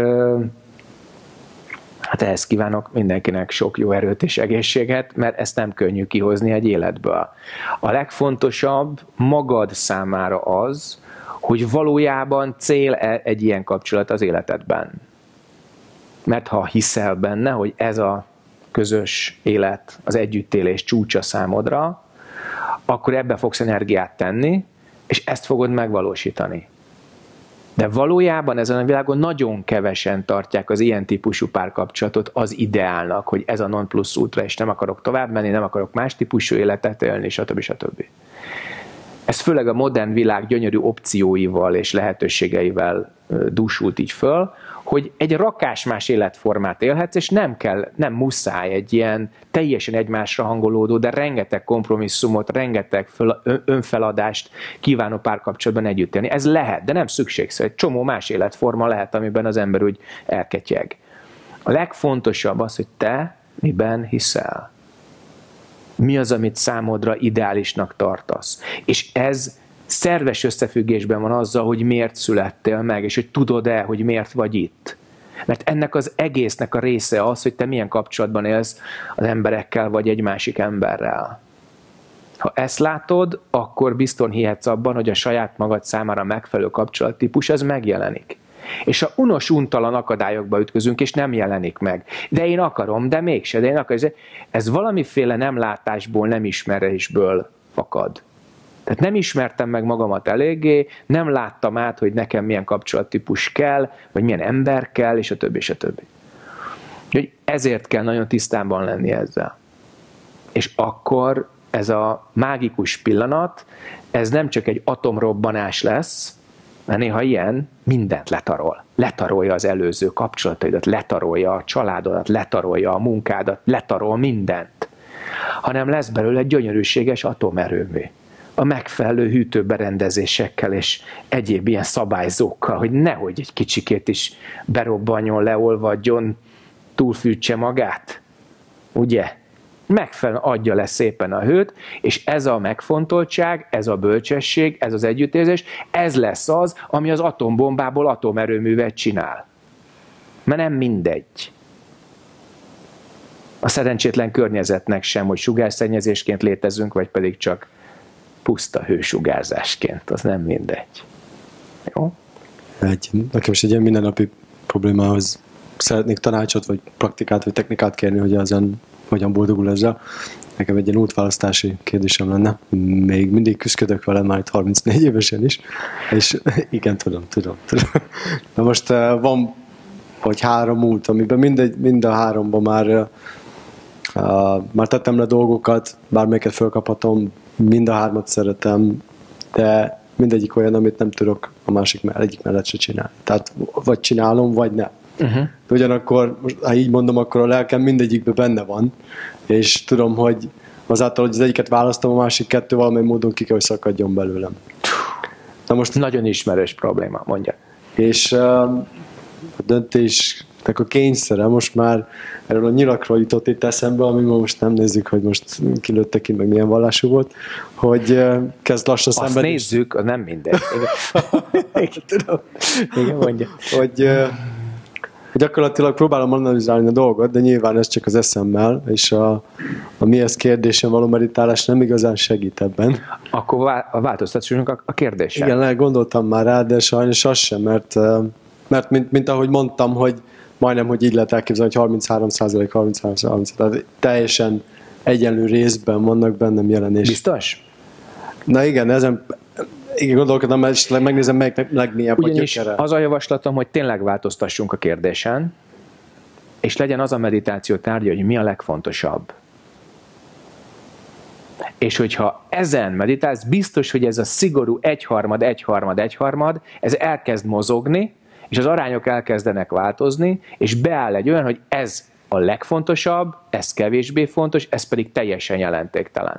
hát ehhez kívánok mindenkinek sok jó erőt és egészséget, mert ezt nem könnyű kihozni egy életből. A legfontosabb magad számára az, hogy valójában cél egy ilyen kapcsolat az életedben. Mert ha hiszel benne, hogy ez a közös élet, az együttélés csúcsa számodra, akkor ebbe fogsz energiát tenni, és ezt fogod megvalósítani. De valójában ezen a világon nagyon kevesen tartják az ilyen típusú párkapcsolatot az ideálnak, hogy ez a non plus ultra, és nem akarok tovább menni, nem akarok más típusú életet élni, stb. stb. Ez főleg a modern világ gyönyörű opcióival és lehetőségeivel dúsult így föl, hogy egy rakásmás életformát élhetsz, és nem kell, nem muszáj egy ilyen teljesen egymásra hangolódó, de rengeteg kompromisszumot, rengeteg föl, önfeladást kívánó párkapcsolatban együtt élni. Ez lehet, de nem szükségszerű. Egy csomó más életforma lehet, amiben az ember úgy elketyeg. A legfontosabb az, hogy te miben hiszel. Mi az, amit számodra ideálisnak tartasz. És ez szerves összefüggésben van azzal, hogy miért születtél meg, és hogy tudod-e, hogy miért vagy itt. Mert ennek az egésznek a része az, hogy te milyen kapcsolatban élsz az emberekkel, vagy egy másik emberrel. Ha ezt látod, akkor bizton hihetsz abban, hogy a saját magad számára megfelelő kapcsolattípus, ez megjelenik. És ha unos, untalan akadályokba ütközünk, és nem jelenik meg. De én akarom, de mégse, de én akarom. Ez valamiféle nem látásból, nem ismerésből fakad. Tehát nem ismertem meg magamat eléggé, nem láttam át, hogy nekem milyen kapcsolattípus kell, vagy milyen ember kell, és a többi, és a többi. Úgyhogy ezért kell nagyon tisztában lenni ezzel. És akkor ez a mágikus pillanat, ez nem csak egy atomrobbanás lesz, mert néha ilyen mindent letarol. Letarolja az előző kapcsolataidat, letarolja a családodat, letarolja a munkádat, letarol mindent. Hanem lesz belőle egy gyönyörűséges atomerőmű. A megfelelő hűtőberendezésekkel és egyéb ilyen szabályzókkal, hogy nehogy egy kicsikét is berobbanjon, leolvadjon, túlfűtse magát. Ugye? Megfelelően adja le szépen a hőt, és ez a megfontoltság, ez a bölcsesség, ez az együttérzés, ez lesz az, ami az atombombából atomerőművet csinál. Mert nem mindegy. A szerencsétlen környezetnek sem, hogy sugárszennyezésként létezünk, vagy pedig csak puszta hősugárzásként, az nem mindegy. Jó? Egy, nekem is egy ilyen mindennapi problémához szeretnék tanácsot, vagy praktikát, vagy technikát kérni, hogy ezen hogyan boldogul ezzel. Nekem egy ilyen útválasztási kérdésem lenne. Még mindig küzdök vele, már itt harmincnégy évesen is. És igen, tudom, tudom, tudom. Na most van vagy három út, amiben mindegy, mind a háromban már, uh, már tettem le dolgokat, bármelyiket fölkaphatom, mind a hármat szeretem, de mindegyik olyan, amit nem tudok a másik egyik mellett se csinálni. Tehát vagy csinálom, vagy nem. Uh-huh. De ugyanakkor, most, ha így mondom, akkor a lelkem mindegyikben benne van, és tudom, hogy azáltal, hogy az egyiket választom, a másik kettő valamely módon ki kell, hogy szakadjon belőlem. Na most nagyon ismerős probléma, mondja. És uh, a döntésnek a kényszere most már erről a nyilakról jutott itt eszembe, ami most nem nézzük, hogy most kilőtte ki, meg milyen vallású volt, hogy uh, kezd lassan szenvedni. Azt nézzük, az nem mindegy. Igen, tudom. Igen, mondja. Hogy uh, gyakorlatilag próbálom analizálni a dolgot, de nyilván ez csak az eszemmel, és a, a mi ez kérdésen való meditálás nem igazán segít ebben. Akkor vá- változtassunk a, a kérdésen. Igen, le, gondoltam már rá, de sajnos az sem, mert, mert mint, mint ahogy mondtam, hogy majdnem, hogy így lehet elképzelni, hogy harminchárom százalék, harminchárom százalék, tehát teljesen egyenlő részben vannak bennem jelenés. Biztos? Na igen, ezen igen, gondolkodom, mert megnézem, melyik legmélyebb a gyökere. Az a javaslatom, hogy tényleg változtassunk a kérdésen, és legyen az a meditáció tárgya, hogy mi a legfontosabb. És hogyha ezen meditálsz, biztos, hogy ez a szigorú egyharmad, egyharmad, egyharmad, ez elkezd mozogni, és az arányok elkezdenek változni, és beáll egy olyan, hogy ez a legfontosabb, ez kevésbé fontos, ez pedig teljesen jelentéktelen.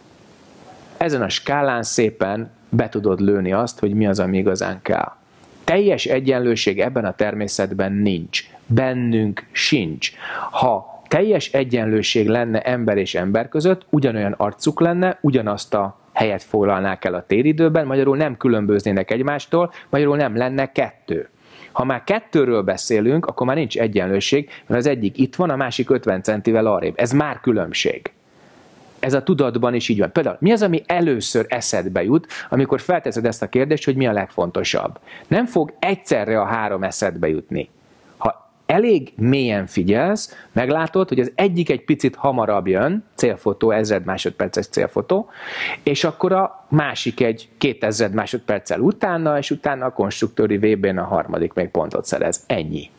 Ezen a skálán szépen be tudod lőni azt, hogy mi az, ami igazán kell. Teljes egyenlőség ebben a természetben nincs. Bennünk sincs. Ha teljes egyenlőség lenne ember és ember között, ugyanolyan arcuk lenne, ugyanazt a helyet foglalnák el a téridőben, magyarul nem különböznének egymástól, magyarul nem lenne kettő. Ha már kettőről beszélünk, akkor már nincs egyenlőség, mert az egyik itt van, a másik ötven centivel arrébb. Ez már különbség. Ez a tudatban is így van. Például, mi az, ami először eszedbe jut, amikor felteszed ezt a kérdést, hogy mi a legfontosabb? Nem fog egyszerre a három eszedbe jutni. Ha elég mélyen figyelsz, meglátod, hogy az egyik egy picit hamarabb jön, célfotó, ezred másodperces célfotó, és akkor a másik egy kétezred másodperccel utána, és utána a konstruktőri vé bén a harmadik még pontot szerez. Ennyi.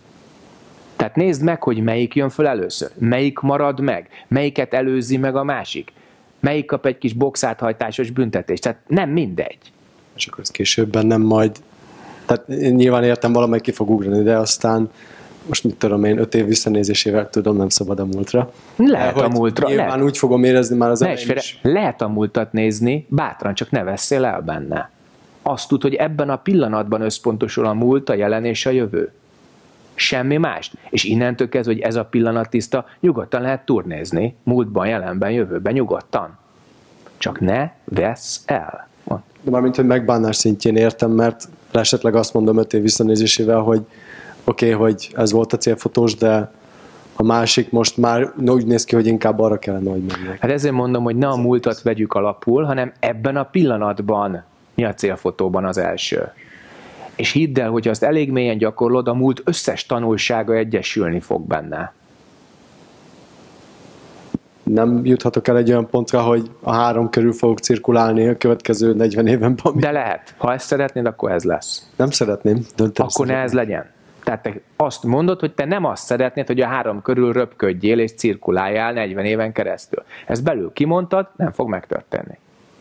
Tehát nézd meg, hogy melyik jön föl először, melyik marad meg, melyiket előzi meg a másik, melyik kap egy kis boxáthajtásos büntetést. Tehát nem mindegy. És akkor ez későbben nem majd, tehát nyilván értem, valamelyik ki fog ugrani, de aztán most mit tudom én, öt év visszanézésével tudom, nem szabad a múltra. Lehet de, a múltra. Nyilván lehet. Úgy fogom érezni már az elején is. Lehet a múltat nézni, bátran, csak ne vesszél el benne. Azt tud, hogy ebben a pillanatban összpontosul a múlt, a jelen és a jövő. Semmi más. És innentől kezdve, hogy ez a pillanat tiszta, nyugodtan lehet turnézni, múltban, jelenben, jövőben, nyugodtan. Csak ne vesz el. De mármint, hogy megbánás szintjén értem, mert esetleg azt mondom öt év visszanézésével, hogy oké, okay, hogy ez volt a célfotós, de a másik most már úgy néz ki, hogy inkább arra kellene, hogy menjek. Hát ezért mondom, hogy ne a múltat vegyük alapul, hanem ebben a pillanatban mi a célfotóban az első. És hidd el, hogy azt elég mélyen gyakorlod, a múlt összes tanulsága egyesülni fog benne. Nem juthatok el egy olyan pontra, hogy a három körül fogok cirkulálni a következő negyven éven. De lehet. Ha ezt szeretnéd, akkor ez lesz. Nem szeretném. Döntem akkor szeretném. Ne ez legyen. Tehát te azt mondod, hogy te nem azt szeretnéd, hogy a három körül röpködjél és cirkuláljál negyven éven keresztül. Ezt belül kimondtad, nem fog megtörténni.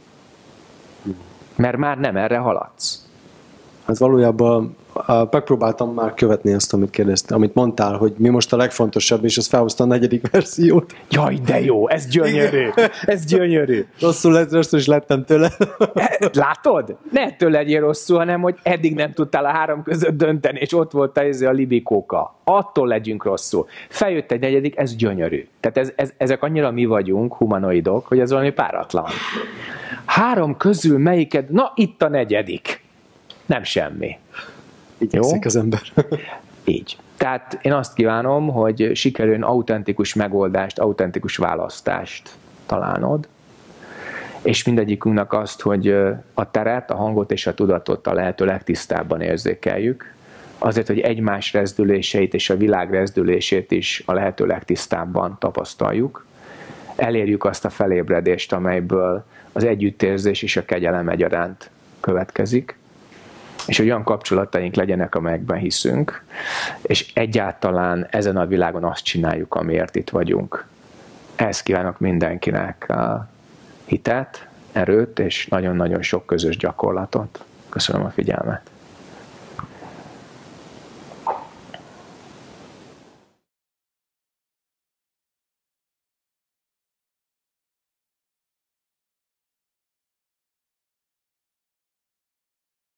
Mert már nem erre haladsz. Hát valójában megpróbáltam már követni azt, amit kérdeztem, amit mondtál, hogy mi most a legfontosabb, és az felhozta a negyedik verziót. Jaj, de jó, ez gyönyörű, ez gyönyörű. Rosszul, lett, rosszul is lettem tőle. Látod? Ne ettől legyél rosszul, hanem hogy eddig nem tudtál a három között dönteni, és ott volt a, a libikóka. Attól legyünk rosszul. Feljött egy negyedik, ez gyönyörű. Tehát ez, ez, ezek annyira mi vagyunk, humanoidok, hogy ez valami páratlan. Három közül melyiket? Na, itt a negyedik. Nem semmi. Így eszik az ember. Így. Tehát én azt kívánom, hogy sikerüljön autentikus megoldást, autentikus választást találnod, és mindegyikünknek azt, hogy a teret, a hangot és a tudatot a lehető legtisztábban érzékeljük, azért, hogy egymás rezdüléseit és a világ rezdülését is a lehető legtisztábban tapasztaljuk, elérjük azt a felébredést, amelyből az együttérzés és a kegyelem egyaránt következik, és hogy olyan kapcsolataink legyenek, amelyekben hiszünk, és egyáltalán ezen a világon azt csináljuk, amiért itt vagyunk. Ezt kívánok mindenkinek a hitet, erőt, és nagyon-nagyon sok közös gyakorlatot. Köszönöm a figyelmet.